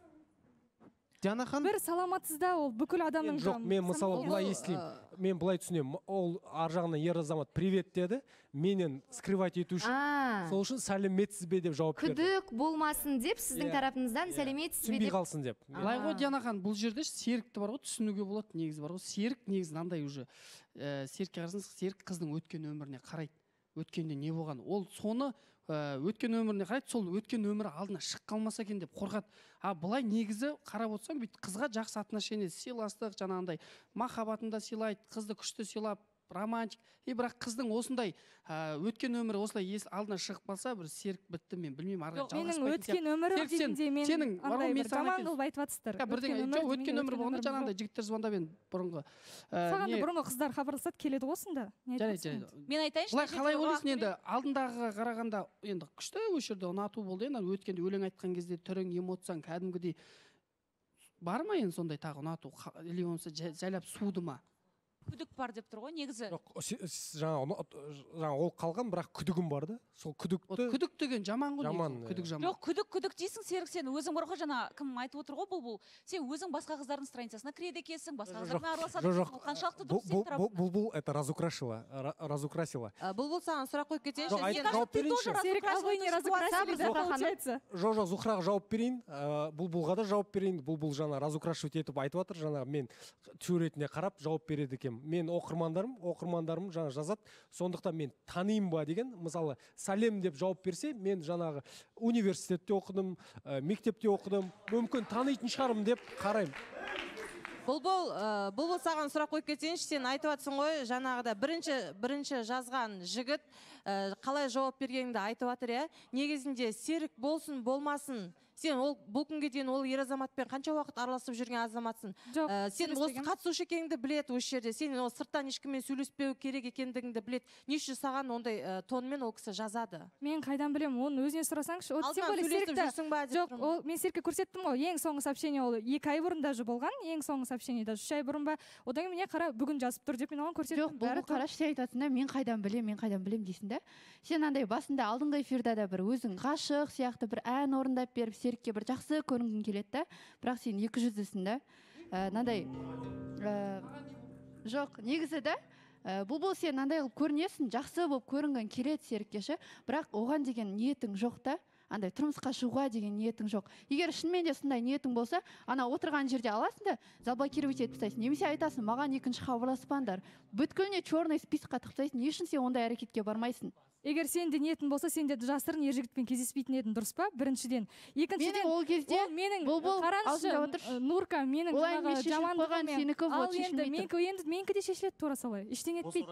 Бір саламатсызда ол бүкіл адамның жоқ, мен мысалы былай естілеймін. Мен былай түсінемін. Ол ар жағынан ер азамат привет деді, менен скрывать ету үшін. Сол үшін сәлеметсіз бе деп жауап берді. Күдік болмасын деп сіздің тарапыңыздан сәлеметсіз бе деп. Түсінбей қалсын деп. Былай ғой Диана ханым, бұл жерде Серікті бар ғой, түсінуге болады, негізі бар ғой. Серік негізі мынандай уже Серікке қарасаңыз, Серік қыздың өткен өміріне қарайды. Өткенде не болған? Ол соны өткен өміріне қарайды, сол өткен өмірі алдына шығып қалмаса екен деп қорқады. Былай негізі қарап отырсаң, қызға жақсы отношение, сыйластық, жаңағындай махаббатында сыйлайды, қызды күшті сыйлап, романтик. Бірақ қыздың осындай өткен өмірі осылай алдына шығып қалса, бір Серік бітті, мен білмеймін, арғы жалғаспайтын. Менің өткен өмірі дегенде мен андай бір жаман қылып айтып жатсыздар. Өткен өмір болғанда жаңағындай жігіттер звондап енді бұрынғы. Саған да бұрынғы қыздар хабарласады, келеді ғой осында. Жарайды. Мен айтайыншы. Былай қалай ойлайсың енді, алдындағыға қарағанда енді күшті осы жерде ұнату болды. Енді өткенде өлең айтқан кезде түрің, эмоцияң кәдімгідей бар ма енді сондай тағы ұнату, или болмаса жайлап суды ма? Күдік бар деп тұр ғой негізі. Жаңа ол қалған, бірақ күдігім бар да. Сол күдікті. Күдік деген жаман ғой. Күдік жаман. Жоқ, күдік дейсің Серік, сен өзің бар ғой, жаңа кім айтып отыр ғой, бұл. Сен өзің басқа қыздардың страницасына кіреді екенсің, басқа қыздармен араласады. Қаншалықты дұрыс сен тарап? Бұл это разукрасила. Бұл саған сұрақ қойып кетейінші. Серік, а вы не разукрасили, да, получается? Жоқ, Зухраға жауап берейін. Бұлға да жауап берейін. Бұл жаңа разукрашивать етіп айтып жатыр. Жаңа мен суретіне қарап жауап береді екенмін. мен оқырмандарым жаңа жазады, сондықтан мен танимын ба деген, мысалы сәлем деп жауап берсе, мен жаңағы университетте оқыдым, мектепте оқыдым, мүмкін танитын шығармын деп қараймын. Бұл саған сұрақ қойып кетейінші, сен айтып жатсың ғой, жаңағыда бірінші жазған жігіт қалай жауап бергеніңді айтып жатыр, иә? Негізінде серік болсын, болмасын, сен бұл күнге дейін ол ер азаматпен қанша уақыт араласып жүрген азаматсың? Сен осы қатысушы екеніңді білет осы жерде. Сен сырттан ешкіммен сөйлеспеу керек екендігіңді білет. Не үшін саған ондай тонмен ол кісі жазады? Мен қайдан білем, оны өзіне сұрасаңшы. Жоқ, мен Серікке көрсеттім ғой. Ең соңғы сообщение ол 2 ай бұрын даже болған. Ең соңғы сообщение даже 3 ай бұрын ба. Одан кейін міне қара, бүгін жазып тұр деп мен оған көрсеттім. Жоқ, бұл қараш, сен айтасың да, мен қайдан білем дейсің да. Сен андай басында алдыңғы эфирда да бір өзің ғашық сияқты бір ән орындап беріп, Серікке бір жақсы көрінгің келеді да, бірақ сен 200-сің да. Нандай жоқ, негізі да, бұл сен нандай қылып көрінесің, жақсы болып көрінгің келеді Серікке ше, бірақ оған деген ниетің жоқ та. Андай тұрмысқа шығуға деген ниетің жоқ. Егер шынымен де сондай ниетің болса, ана отырған жерде аласың да, заблокировать етіп тастайсың. Немесе айтасың, маған екінші хабарласпаңдар. Бүткіліне черный списокқа тастайсың. Не үшін сен ондай әрекетке бармайсың? Егер сенде ниетің болса, сенде жасырын ер жігітпен кездеспейтін едің, дұрыс па? Біріншіден. Екіншіден, ол кезде қараңызшы, Нурка, менің жамандығым. Ал енді менікі де шешіледі тура солай. Ештеңе етпейді.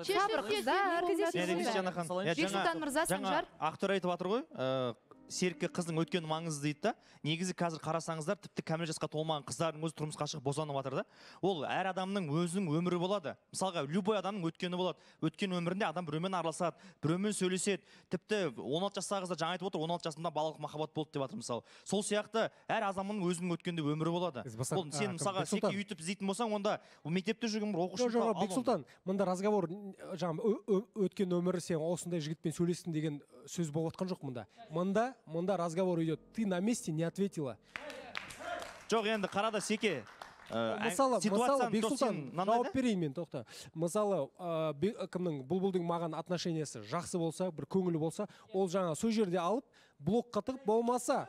Актер айтып жатыр ғой, Серікке қыздың өткені маңызды дейді да. Негізі қазір қарасаңыздар, тіпті кәміл жасқа толмаған қыздардың өзі тұрмысқа шығып босанып жатыр да. Ол әр адамның өзінің өмірі болады. Мысалға, любой адамның өткені болады. Өткен өмірінде адам біреумен араласады, біреумен сөйлеседі. Тіпті 16 жастағы қыздар жаңа айтып отыр, 16 жасында балалық махаббат болды деп жатыр мысалы. Сол сияқты әр азаманның өзінің өткенде өмірі болады. Ол сен мысалға Серікке үйтіп іздейтін болсаң, онда мектепте жүрген бір оқушы. Жоқ, Бексұлтан, мында разговор өткен өмірі сен осындай жігітпен сөйлестің деген сөз болып отқан жоқ мында. Мында разговор идет. Ты на месте не ответила. Жоқ, енді қарада Секе. Мысалы, Бексұлтан, жауап берейін мен, тоқта. Мысалы, бұлбұлдың маған отношениясы жақсы болса, бір көңілі болса, ол жаңа сол жерде алып, блокқа тығып болмаса.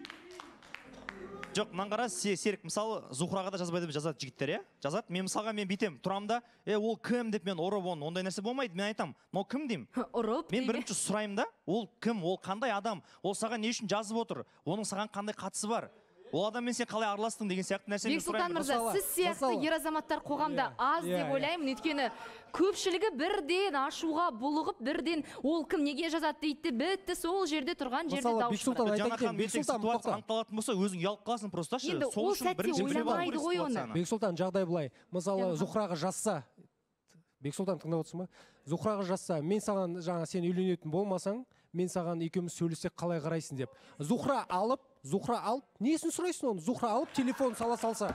Жоқ, мынан қара, Серік, мысалы, Зухраға да жазбайды жазады жігіттер, жазады. Мен мысалға мен битем, тұрамда, ол кім деп мен ұрып, ондай нәрсе болмайды. Мен айтам, но кім деймін? Ұрып. Мен бірінші сұраймын да, ол кім, ол қандай адам, ол саған не үшін жазып отыр, оның саған қандай қатысы бар? Ол адаммен сен қалай араластың деген сияқты нәрсені сұраймын. Бексұлтан мырза, сіз сияқты ер азаматтар қоғамда аз деп ойлаймын, өйткені көпшілігі бірден ашуға булығып, бірден ол кім неге жазады дейді, бітті сол жерде тұрған жерде дауыс шығарады. Ситуация анықталатын болса, өзің ұялып қаласың просто. Енді ол сәтте ойламайды ғой оны. Бексұлтан, жағдай былай. Мысалы, Зухраға жазса, Бексұлтан тыңдап отырсың ба? Зухраға жазса, мен саған жаңа сен үйленетін болмасаң, мен саған екеуміз сөйлесек қалай қарайсың деп. Зухра алып, несін сұрайсың оны? Зухра алып, телефон сала салса.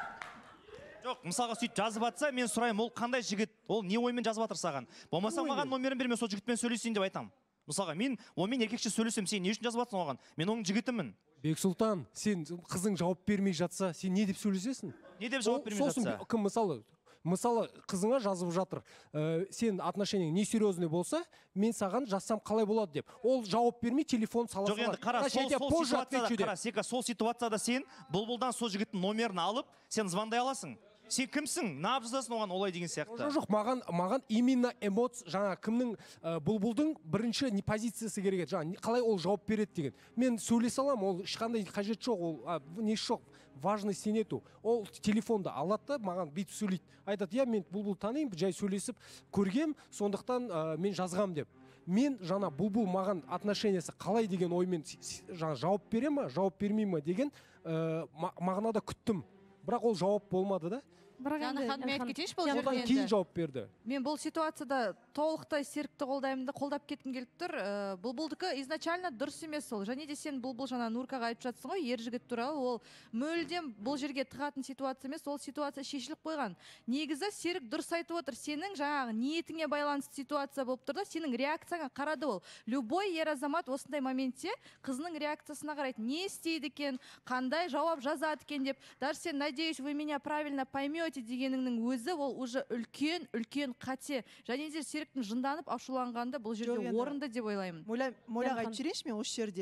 Жоқ, мысалға сөйтіп жазып атса, мен сұраймын, ол қандай жігіт, ол не оймен жазып атыр саған? Болмаса маған номерін берме, сол жігітпен сөйлесейін деп айтам. Мысалға, мен онымен еркекше сөйлесем, сен не үшін жазып атсың оған? Мен оның жігітімін. Бексұлтан, сен қызың жауап бермей жатса, сен не деп сөйлесесің? Не деп жауап бермей жатса? Кім мысалы қызыңа жазып жатыр, сен отношениең несерьезный болса, мен саған жазсам қалай болады деп. Ол жауап бермей, телефон сала салады. Жоқ, енді қара, сол ситуацияда сен бұлбұлдан сол жігіттің номерін алып, сен звондай аласың. Сен кімсің? Нағып жазасың оған олай деген сияқты. Жоқ, маған именно жаңа кімнің бұлбұлдың бірінші позициясы керек еді. Жаңа қалай ол жауап береді деген. Мен сөйлесе аламын, ол ешқандай қажет жоқ, ол несі жоқ. Важности нету. Ол телефонды алады да, маған бүйтіп сөйлейді. Айтады, мен бұлбұл танимын, жай сөйлесіп көргем, сондықтан мен жазғам деп. Мен жаңа бұлбұл маған отношениясы қалай деген оймен жаңа жауап бере ма, жауап бермей ма деген мағынада күттім. Бірақ ол жауап болмады да. Жаңа ханым айтып кетейінші бұл жерде. Одан кейін жауап берді. Мен бұл ситуацияда толықтай Серікті қолдап кеткім келіп тұр. Бұлбұлдікі изначально дұрыс емес ол. Және де сен бұлбұл жаңа Нуркаға айтып жатсың ғой, ер жігіт туралы, ол мүлдем бұл жерге тығатын ситуация емес, ол ситуация шешіліп қойған. Негізі Серік дұрыс айтып отыр. Сенің жаңағы ниетіңе байланысты ситуация болып тұр да, сенің реакцияңа қарады ол. Любой ер азамат осындай моментте қызының реакциясына қарайды. Не істейді екен, қандай жауап жазады екен деп. Даже сен, надеюсь, вы меня правильно поймете дегеніңнің өзі ол уже үлкен қате. Және де Серіктің жынданып ашуланғанда бұл жерде орынды деп ойлаймын. Моляға айтып жіберейінші мен осы жерде.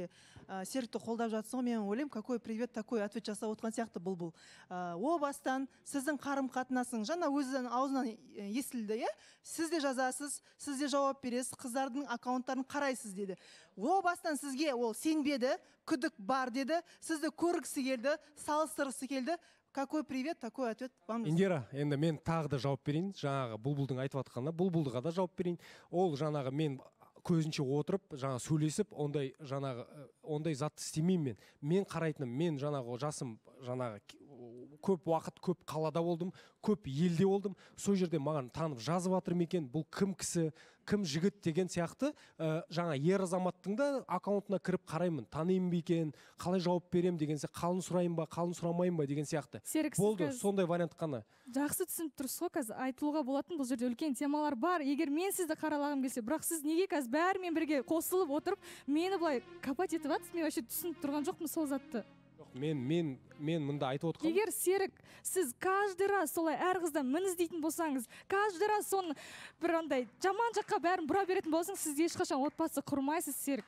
серікті қолдап жатсың ғой, мен ойлаймын, какой привет, такой ответ жасап отқан сияқты бұл. О бастан сіздің қарым қатынасың жаңа өзінің аузынан естілді, иә? Сіз де жазасыз, сіз де жауап бересіз, қыздардың аккаунттарын қарайсыз деді. О бастан сізге ол сенбеді, күдік бар деді, сізді көргісі келді, салыстырғысы келді. Какой привет, такой ответ вам. Индира, енді мен тағы да жауап берейін. Жаңағы бұлбұлдың айтып жатқанына, бұлбұлдыға да жауап берейін. Ол жаңағы мен көзінше отырып, жаңа сөйлесіп, ондай затты істемеймін мен. Мен қарайтыным, мен жаңағы жасым, жаңағы көп уақыт, көп қалада болдым, көп елде болдым. Сол жерде маған танып жазып жатыр ма екен, бұл кім кісі, кім жігіт деген сияқты, жаңа ер азаматтың да аккаунтына кіріп қараймын, танимын ба екен, қалай жауап берем деген сияқты, қалын сұрайын ба, қалын сұрамайын ба деген сияқты. Болды, сондай вариант қана. Жақсы түсініп тұрсыз ғой, қазір айтылуға болатын бұл жерде үлкен темалар бар. Егер мен сізді қаралағым келсе, бірақ сіз неге қазір бәрімен бірге қосылып отырып, мені былай копать етіп жатсыз, мен вообще түсініп тұрған жоқпын сол затты. Мен мында айтып отырмын. Егер Серік, сіз каждый раз солай әр қыздан мін іздейтін болсаңыз, каждый раз соны бір андай жаман жаққа бәрін бұра беретін болсаңыз, сіз ешқашан отбасы құрмайсыз, Серік.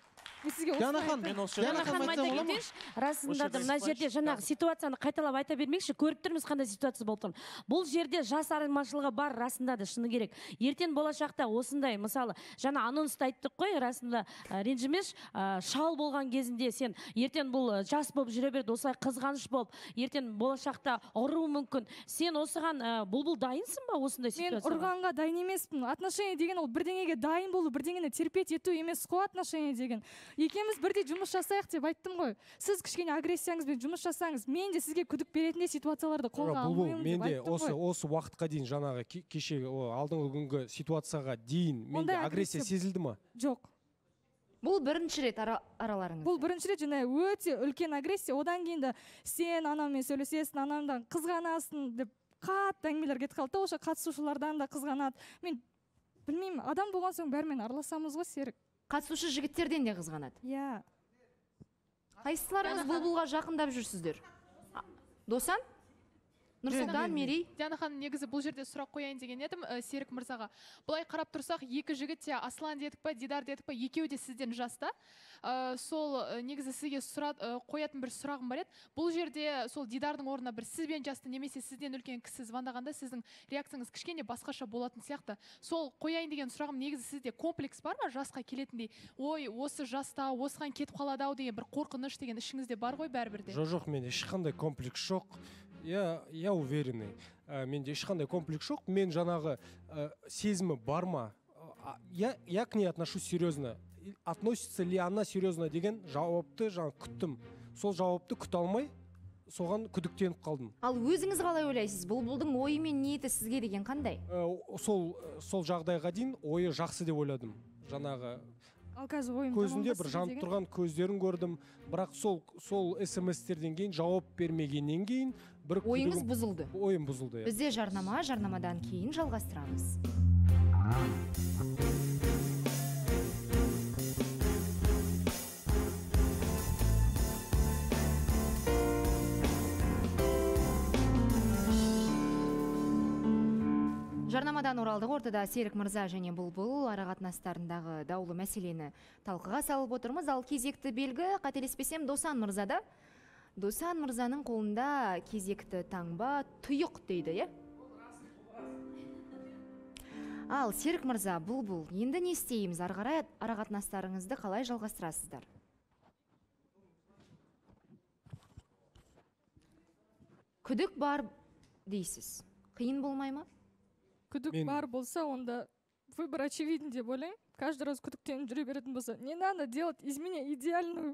Расында да мына жерде жаңағы ситуацияны қайталап айта бермекші, көріп тұрмыз қандай ситуация болып тұр. Бұл жерде жас айырмашылығы бар, расында да шыны керек. Ертең болашақта осындай, мысалы, жаңа анонста айттық қой, расында ренжімеш, шал болған кезінде сен ертең бұл жас болып жүре береді, осылай қызғаныш болып, ертең болашақта ұру мүмкін. Сен осыған бұл дайынсың ба осындай ситуацияға? Мен ұрғанға дайын емеспін. Отношение деген ол бірдеңеге дайын болу, бірдеңені терпеть ету емес қой отношение деген. Екеуміз бірдей жұмыс жасайық деп айттым ғой. Сіз кішкене агрессияңызбен жұмыс жасаңыз, мен де сізге күдік беретіндей ситуацияларды қолға алмаймын деп айттым ғой. Осы уақытқа дейін жаңағы кешегі алдыңғы күнгі ситуацияға дейін менде агрессия сезілді ма? Жоқ. Бұл бірінші рет араларыңыз? Бұл бірінші рет және өте үлкен агрессия. Одан кейін де сен анаммен сөйлесесің, анамдан қызғанасың деп қатты әңгімелер кетіп қалды. Осы қатысушылардан да қызғанады. Мен білмеймін, адам болған соң бәрімен араласамыз ғой, Серік. Қатысушы жігіттерден де қызғанады? Иә. Қайсыларыңыз бұлбұлға жақындап жүрсіздер? Досан? Нұрсұлтан, Мерей? Диана ханым, негізі бұл жерде сұрақ қояйын деген едім Серік мырзаға. Бұлай қарап тұрсақ, екі жігіт те Аслан дедік па, Дидар дедік па, екеуі де сізден жаста. Сол негізі сізге қоятын бір сұрағым бар еді. Бұл жерде сол Дидардың орнына бір сізбен жасты немесе сізден үлкен кісі звондағанда сіздің реакцияңыз кішкене басқаша болатын сияқты. Сол қояйын деген сұрағым, негізі сізде комплекс бар ма жасқа келетіндей? Ой, осы жаста, осыған кетіп қалады ау деген бір қорқыныш деген ішіңізде бар ғой бәрібірде? Жоқ, менде ешқандай комплекс жоқ. Я уверенный. Менде ешқандай комплекс жоқ. Мен жаңағы сезімі бар ма? Я к ней отношусь серьезно. Относится ли она серьезно деген жауапты жаңа күттім. Сол жауапты күте алмай, соған күдіктеніп қалдым. Ал өзіңіз қалай ойлайсыз? Бұлбұлдың ойы мен ниеті сізге деген қандай? Сол жағдайға дейін ойы жақсы деп ойладым. Жаңағы көзінде бір жанып тұрған көздерін көрдім, бірақ сол смс-терден кейін жауап бермегеннен кейін ойыңыз бұзылды. Ойым бұзылды. Бізде жарнамадан кейін жалғастырамыз. Жарнамадан оралдық, ортада Серік мырза және Бұлбұл арақатынастарындағы даулы мәселені талқыға салып отырмыз. Ал кезекті белгі, қателеспесем, Досан мырзада. Досан мырзаның қолында кезекті таңба тұйық дейді, е? Ал Серік мырза, Бұлбұл, енді не істейміз? Ары қарай арақатынастарыңызды қалай жалғастырасыздар? Күдік бар дейсіз. Қиын болмай ма? Күдік бар болса, онда выбор очевиден деп ойлаймын. Каждый раз күдіктеніп жүре беретін болса, не надо делать из меня идеальную.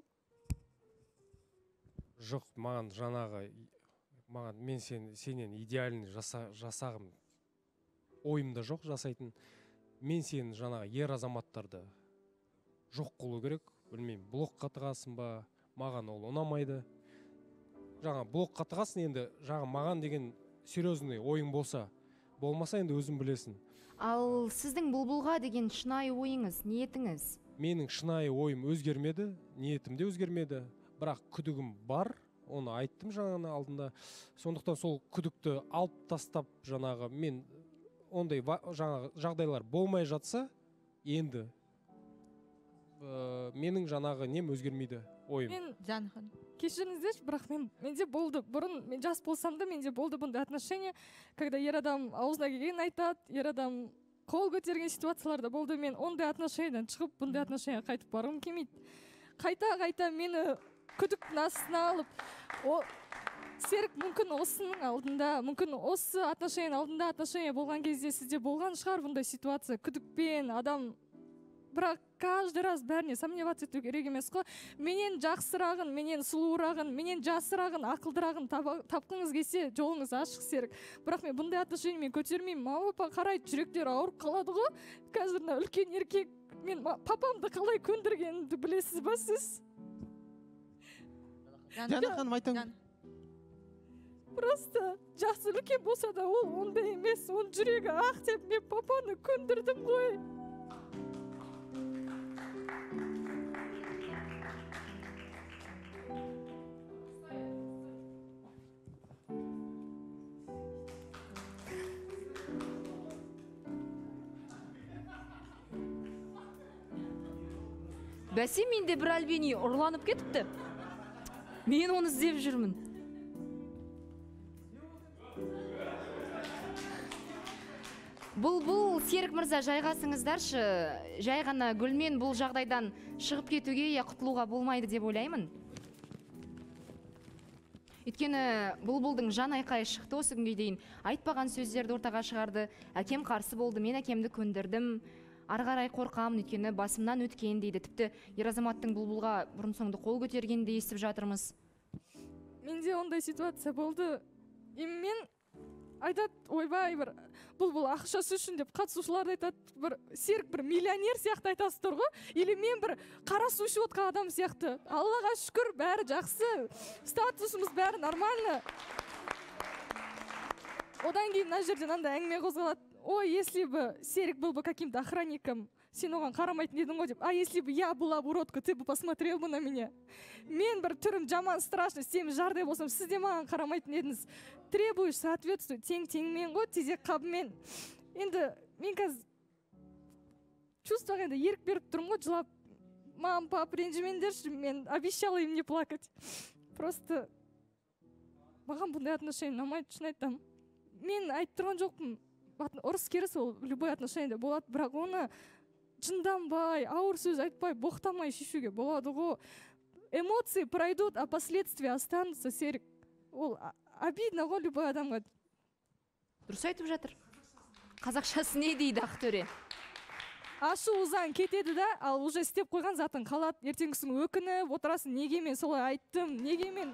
Жоқ, маған мен сенен идеальный жасағым ойымда жоқ жасайтын. Мен сен жаңағы ер азаматтарды жоқ қылу керек. Білмеймін, блокқа тығасың ба, маған ол ұнамайды. Жаңа блокқа тығасың, енді жаңа маған деген серьезный ойың болмаса енді өзің білесің. Ал сіздің Бұлбұлға деген шынайы ойыңыз, ниетіңіз? Менің шынайы ойым өзгермеді, ниетім де өзгермеді. Бірақ күдігім бар, оны айттым жаңағы алдында. Сондықтан сол күдікті алып тастап жаңағы мен ондай жаңағы жағдайлар болмай жатса, енді менің жаңағы нем өзгермейді. ойым. Мен кешіріңіздерші, бірақ менде болды. Бұрын мен жас болсам да менде болды бұндай отношение, когда ер адам аузына келгенін айтады, ер адам қол көтерген ситуацияларда болды. Мен ондай отношенияден шығып, бұндай отношенияға қайтып барғым келмейді. Қайта мені күдіктің астына алып, серік мүмкін осының алдында, мүмкін осы отношенияның алдында отношения болған кезде сізде болған шығар бұндай ситуация, күдікпен адам, бірақ каждый раз бәріне сомневаться ету керек емес қой. Менен жақсырағын, менен сұлуырағын, менен жасырағын, ақылдырағын тапқыңыз келсе, жолыңыз ашық, серік. Бірақ мен бұндай отношение мен көтермеймін. Мама папа қарайды, жүректері ауырып қалады ғой. Қазір үлкен еркек, мен папамды қалай көндіргенімді білесіз ба сіз? Жана ханым айтыңыз. Просто жасы үлкен болса да ол ондай емес, оның жүрегі ақ деп мен папаны көндірдім ғой. Бәсе менде бір Альбини ұрланып кетіпті. Мен оны іздеп жүрмін. Бұл Серік мырза, жайғасыңыздаршы. Жай ғана гүлмен бұл жағдайдан шығып кетуге я құтылуға болмайды деп ойлаймын. Өйткені бұлдың жан айқайы шықты осы күнге дейін. Айтпаған сөздерді ортаға шығарды. Әкем қарсы болды, мен әкемді көндірдім. Арғарай қорқамын, өйткені басымнан өткен дейді. Тіпті ер азаматтың бұлға бұрын соңды қол көтергенді естіп жатырмыз. Менде ондай ситуация болды. Мен айтады, ойбай, бұл ақшасы үшін деп қатысушыларды айтады, Серік бір миллионер сияқты айтасыздар ғой, или мен бір қара су ішіп отқан адам сияқты. Аллаға шүкір, бәрі жақсы, статусымыз бәрі нормально. Одан кейін мына жерден андай әңгіме қозғалады. Ой, если бы Серік был бы каким-то охранником, сен оған қарамайтын едің ғой деп. А если бы я была бы уродка, ты бы посмотрел бы на меня. Мен бір түрім жаман, страшно, сен жардай болсам, сіз де маған қарамайтын едіңіз. Требуешь соответствовать тең-теңмен ғой, тезек қабымен. Енді мен қазір чувствоға енді ерік беріп тұрмын ғой, жылап. Мам, пап, ренжімеңдерші, мен обещала им не плакать. Просто маған бұндай отношение ұнамайды, шын айтамын. Мен айтып тұрған жоқпын. Ұрыс керіс ол любой отношениеде болады, бірақ оны жынданбай, ауыр сөз айтпай, боқтамай шешуге болады ғой. Эмоции пройдут, а последствия останутся, Серік. Ол обидно ғой любой адамға. Дұрыс айтып жатыр. Қазақшасы не дейді Ақтөре? Ашу узан кетеді да, ал уже істеп қойған затын қалады. Ертеңгісін өкініп отырасың, неге мен солай айттым, неге мен...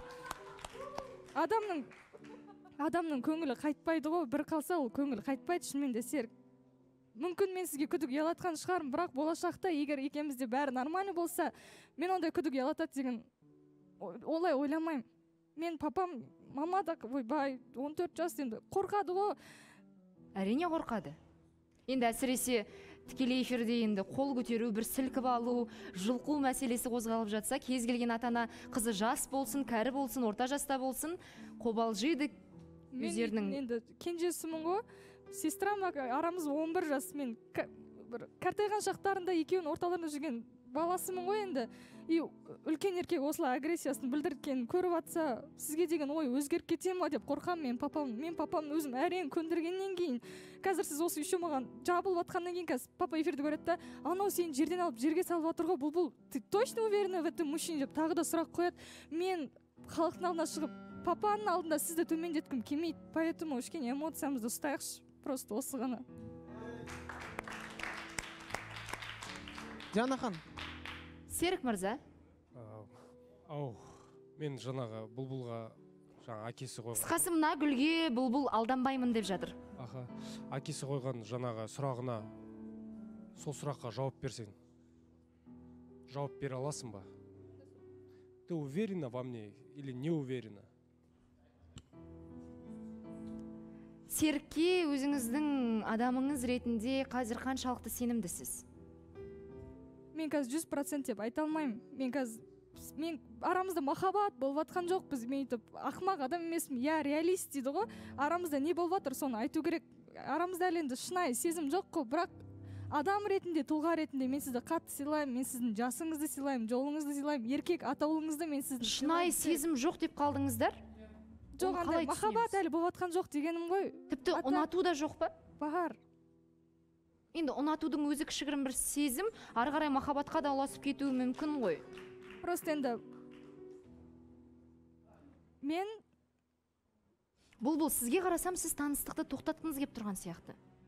Адамның көңілі қайтпайды ғой, бір қалса ол көңілі қайтпайды, шынымен де Серік. Мүмкін мен сізге күдік ұялатқан шығармын, бірақ болашақта егер екеумізде бәрі нормально болса, мен ондай күдік ұялатады деген олай ойламаймын. Мен папам, мама да ойбай, 14 жас енді қорқады ғой. Әрине қорқады. Енді әсіресе тікелей эфирде енді қол көтеру, бір сілкіп алу, жұлқу мәселесі қозғалып жатса, кез келген атана қызы жас болсын, кәрі болсын, орта жаста болсын, қобалжиды. Мен енді кенжесімін ғой, сестрам арамыз 11 жас, мен кәртайған шақтарында екеуін орталарында жүрген баласымын ғой енді. И үлкен еркек осылай агрессиясын білдірткенін көріп атса, сізге деген ой өзгеріп кете ма деп қорқам мен папам өзім әрең көндіргеннен кейін. Қазір сіз осы еще маған жабылып атқаннан кейін қазір папа эфирді көреді да, анау сені жерден алып жерге салып отыр ғой, бұл, ты точно уверена в этом мужчине деп тағы да сұрақ қояды. Мен халықтың алдына шығып, папаның алдында сізді төмендеткім келмейді, поэтому кішкене эмоциямызды ұстайықшы, просто осы ғана. Диана ханым. Серік мырза. Мен жаңағы бұлға жаңа әкесі қойған. Қысқасы мына гүлге бұлбұл алданбаймын деп жатыр. Әкесі қойған жаңағы сұрағына, сол сұраққа жауап берсең, жауап бере аласың ба? Ты уверена во мне или не уверена? Серікке өзіңіздің адамыңыз ретінде қазір қаншалықты сенімдісіз? Мен қазір 100% деп айта алмаймын. Мен арамызда махаббат болып атқан жоқ, біз мен ақымақ адам емеспін. Я реалист дейді ғой. Арамызда не болып атыр, соны айту керек. Арамызда әлі енді шынайы сезім жоқ қой, бірақ адам ретінде, тұлға ретінде мен сізді қатты сыйлаймын, мен сіздің жасыңызды сыйлаймын, жолыңызды сыйлаймын, еркек атаулыңызды мен сіздің шынайы сезім жоқ деп қалдыңыздар? Жоқ, андай махаббат әлі болып жатқан жоқ дегенім ғой. Тіпті ұнату да жоқ па? Бар. Енді ұнатудың өзі кішігірім бір сезім, ары қарай махаббатқа да ұласып кетуі мүмкін ғой. Просто енді мен Бұлбұл, сізге қарасам, сіз таныстықты тоқтатқыңыз келіп тұрған сияқты.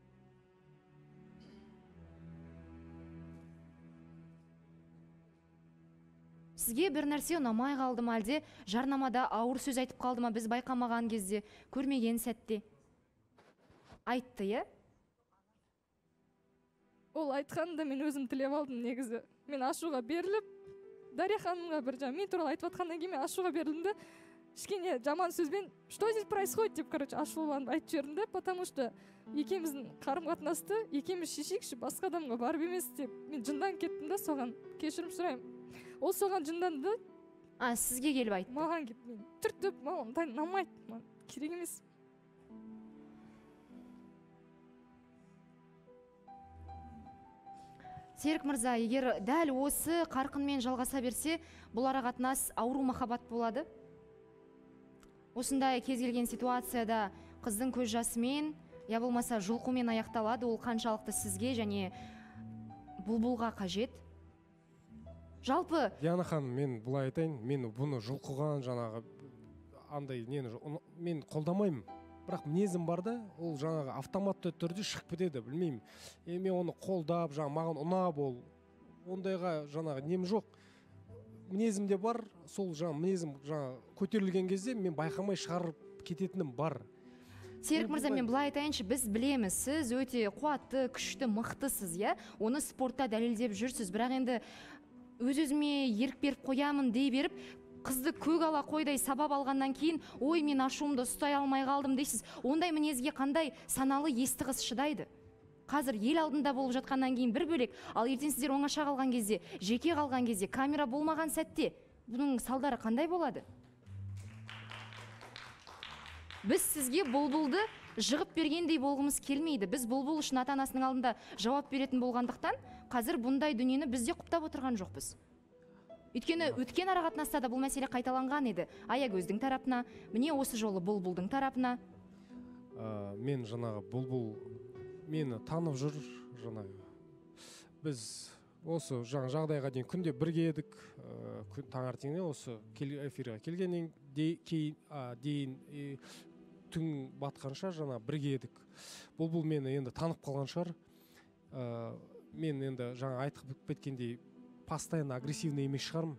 Сізге бір нәрсе ұнамай қалды ма, әлде жарнамада ауыр сөз айтып қалды ма, біз байқамаған кезде, көрмеген сәтте? Айтты, е? Ол айтқанында мен өзім тілеп алдым негізі. Мен ашуға беріліп, Дарья ханымға бір мен туралы айтып жатқаннан кейін мен ашуға берілдім да, кішкене жаман сөзбен, что здесь происходит деп, ашуланып айтып жібердім да, потому что екеуміздің қарым-қатынасты екеуміз шешейікші, басқа адамға барып емес деп, мен жындан кеттім да, соған кешірім сұраймын. Ол соған жынданды. Сізге келіп айтты? Маған келіп, мен түртіп, маған ұнамайды, маған керек емес. Серік мырза, егер дәл осы қарқынмен жалғаса берсе, бұл арақатынас ауру махаббат болады? Осындай кез келген ситуацияда қыздың көз жасымен, я болмаса жұлқумен аяқталады, ол қаншалықты сізге және бұлбұлға қажет? Жалпы... Диана ханым, мен бұлай айтайын, мен бұны жұлқыған жаңағы андай мен қолдамаймын. Бірақ мінезім бар да, ол жаңағы автоматты түрде шығып кетеді, білмеймін. Мен оны қолдап, маған ұнап ол, ондайға жаңағы нем жоқ. Мінезім де бар, сол мінезім көтерілген кезде мен байқамай шығарып кететінім бар. Серік мырза, мен бұлай айтайыншы, біз білеміз, сіз өте қуатты, күшті, мықтысыз, иә? Оны спортта дәлелдеп жүрсіз, бірақ енді өз-өзіме ерік беріп қоямын дей беріп, қызды көк ала қойдай сабап алғаннан кейін, ой, мен ашуымды ұстай алмай қалдым дейсіз. Ондай мінезге қандай саналы есті қыз шыдайды? Қазір ел алдында болып жатқаннан кейін бір бөлек, ал ертең сіздер оңаша қалған кезде, жеке қалған кезде, камера болмаған сәтте, бұның салдары қандай болады? Біз сізге бұлбұлды жығып бергендей болғымыз келмейді. Біз бұлбұл үшін ата-анасының алдында жауап беретін болғандықтан, қазір бұндай дүниені біз де құптап отырған жоқпыз. Өйткені өткен арақатынаста да бұл мәселе қайталанған еді. Аягөздің тарапына, міне осы жолы бұлбұлдың тарапына. Мен жаңағы бұлбұл мені танып жүр, жаңағы. Біз осы жағдайға дейін күнде бірге едік, таңертеңнен осы эфирге келгеннен дейін түн батқанша жаңа бірге едік. Бұлбұл мені енді танып қалған шығар. Мен енді жаңа айтып кеткендей постоянно агрессивный емес шығармын.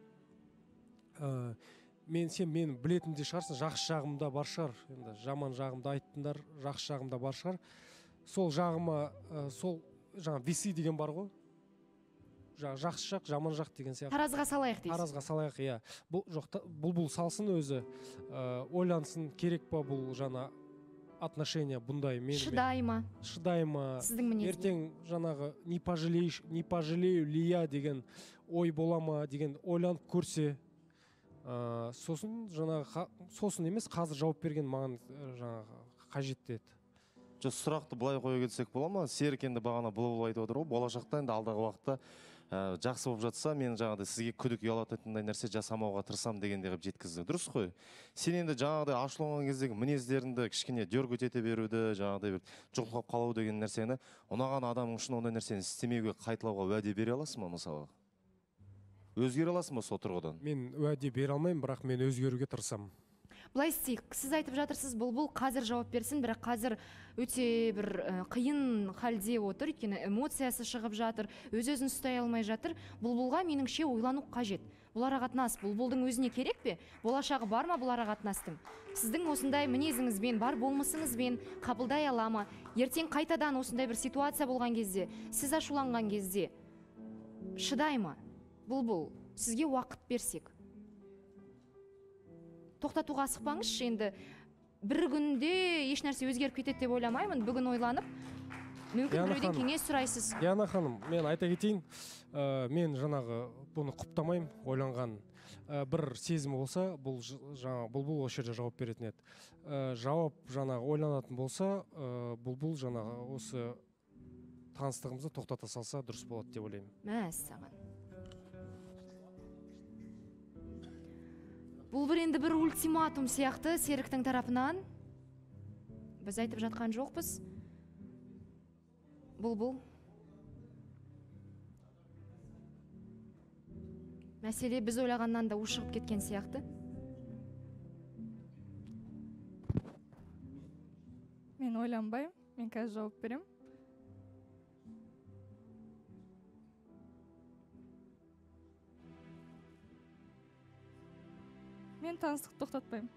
Сен мені білетін де шығарсың, жақсы жағымда бар шығар. Енді жаман жағымда айттыңдар, жақсы жағымда бар шығар. Сол жағыма, сол жаңа весы деген бар ғой. Жақсы жақ, жаман жақ деген сияқты. Таразға салайық дейсіз. Таразға салайық, иә. Бұлбұл салсын өзі, ойлансын, керек па бұл жаңа отношения бұндай мен. Шыдай ма? Шыдай ма? Сіздің мінезге. Ертең жаңағы не пожалею ли я деген ой бола ма деген ойланып көрсе, сосын жаңағы сосын емес, қазір жауап берген маған жаңағы қажет деді. Сұрақты былай қоя кетсек бола ма? Серік енді бағана бұлбұл айтып отыр ғой, болашақта енді алдағы уақытта жақсы болып жатса, мен жаңағыдай сізге күдік ұялататындай нәрсе жасамауға тырысам дегенде қылып жеткізді. Дұрыс қой? Сен енді жаңағыдай ашуланған кездегі мінездеріңді кішкене дергөт ете беруді, жаңағыдай бір жұлқылап қалу деген нәрсені, ұнаған адамың үшін ондай нәрсені істемеуге, қайталауға уәде бере аласың ба мысалы? Өзгере аласың ба сол тұрғыдан? Мен уәде бере алмаймын, бірақ мен өзгеруге тырысамын. Былай істейік, сіз айтып жатырсыз, бұлбұл қазір жауап берсін, бірақ қазір өте бір қиын халде отыр, өйткені эмоциясы шығып жатыр, өз-өзін ұстай алмай жатыр. Бұлбұлға меніңше ойлану қажет. Бұл арақатынас бұлбұлдың өзіне керек пе? Болашағы бар ма бұл арақатынастың? Сіздің осындай мінезіңізбен, бар болмысыңызбен қабылдай ала ма? Ертең қайтадан осындай бір ситуация болған кезде, сіз ашуланған кезде шыдай ма? Бұлбұл, сізге уақыт берсек. Тоқтатуға асықпаңызшы, енді бір күнде еш нәрсе өзгеріп кетеді деп ойламаймын. Бүгін ойланып, мүмкін біреуден кеңес сұрайсыз. Диана ханым, мен айта кетейін, мен жаңағы бұны құптамаймын, ойланған. Бір сезім болса, бұлбұл осы жерде жауап беретін еді. Жауап жаңағы ойланатын болса, бұлбұл жаңағы осы таныстығымызды тоқтата салса дұрыс болады деп ойлаймын. Мәссаған. Бұл енді бір ультиматум сияқты Серіктің тарапынан. Біз айтып жатқан жоқпыз. Бұл. Мәселе біз ойлағаннан да ушығып кеткен сияқты. Мен ойланбаймын, мен қазір жауап берем. Мен таныстықты тоқтатпаймын.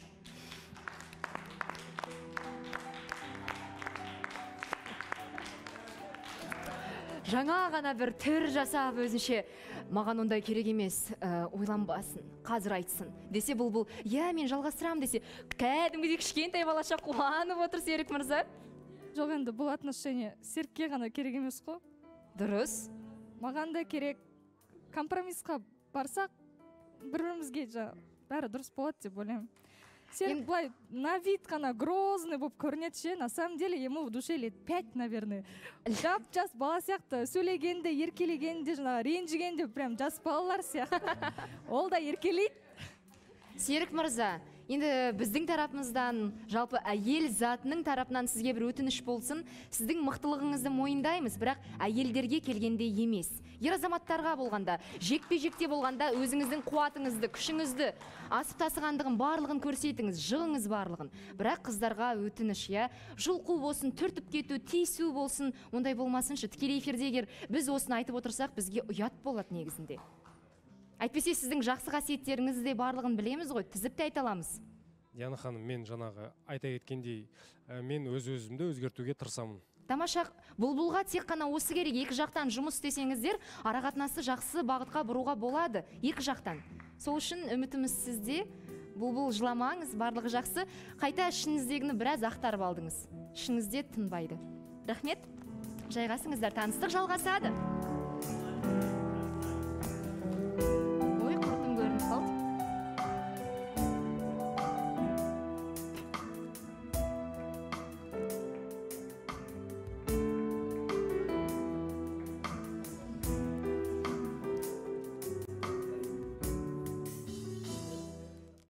Жаңа ғана бір төр жасап өзінше, маған ондай керек емес, ойланбасын, қазір айтсын. Десе бұл, я, мен жалғастырам десе, кәдімгідей кішкентай балаша қуанып отыр Серік мырза. Жоқ, енді бұл отношение Серікке ғана керек емес қой. Дұрыс. Маған да керек. Компромисқа барсақ, бір-бірімізге бәрі дұрыс болады деп ойлаймын. Серік былай на вид қана грозный болып көрінеді ше, на самом деле ему в душе лет 5, наверное. Жас бала сияқты, сөйлегенде, еркелегенде, ренжігенде прям жас балалар сияқты. Ол да еркелейді. Серік мырза, енді біздің тарапымыздан, жалпы әйел затының тарапынан сізге бір өтініш болсын, сіздің мықтылығыңызды мойындаймыз, бірақ әйелдерге келгенде емес. Ер азаматтарға болғанда, жекпе-жекте болғанда өзіңіздің қуатыңызды, күшіңізді, асып тасығандығын барлығын көрсетіңіз, жығыңыз барлығын. Бірақ қыздарға өтініш, жұлқу болсын, түртіп кету, тиісу болсын, ондай болмасыншы. Тікелей эфирде егер біз осыны айтып отырсақ, бізге ұят болады негізінде. Әйтпесе сіздің жақсы қасиеттеріңізді де барлығын білеміз ғой, тізіп те айта аламыз. Диана ханым, мен жаңағы айта кеткендей, мен өз-өзімді өзгертуге тырысамын. Тамаша, бұлбұлға тек қана осы керек, екі жақтан жұмыс істесеңіздер, арақатынасты жақсы бағытқа бұруға болады, екі жақтан. Сол үшін үмітіміз сізде, бұлбұл жыламаңыз, барлығы жақсы. Қайта ішіңіздегіні біраз ақтарып алдыңыз. Ішіңізде тынбайды. Рахмет, жайғасыңыздар, таныстық жалғасады.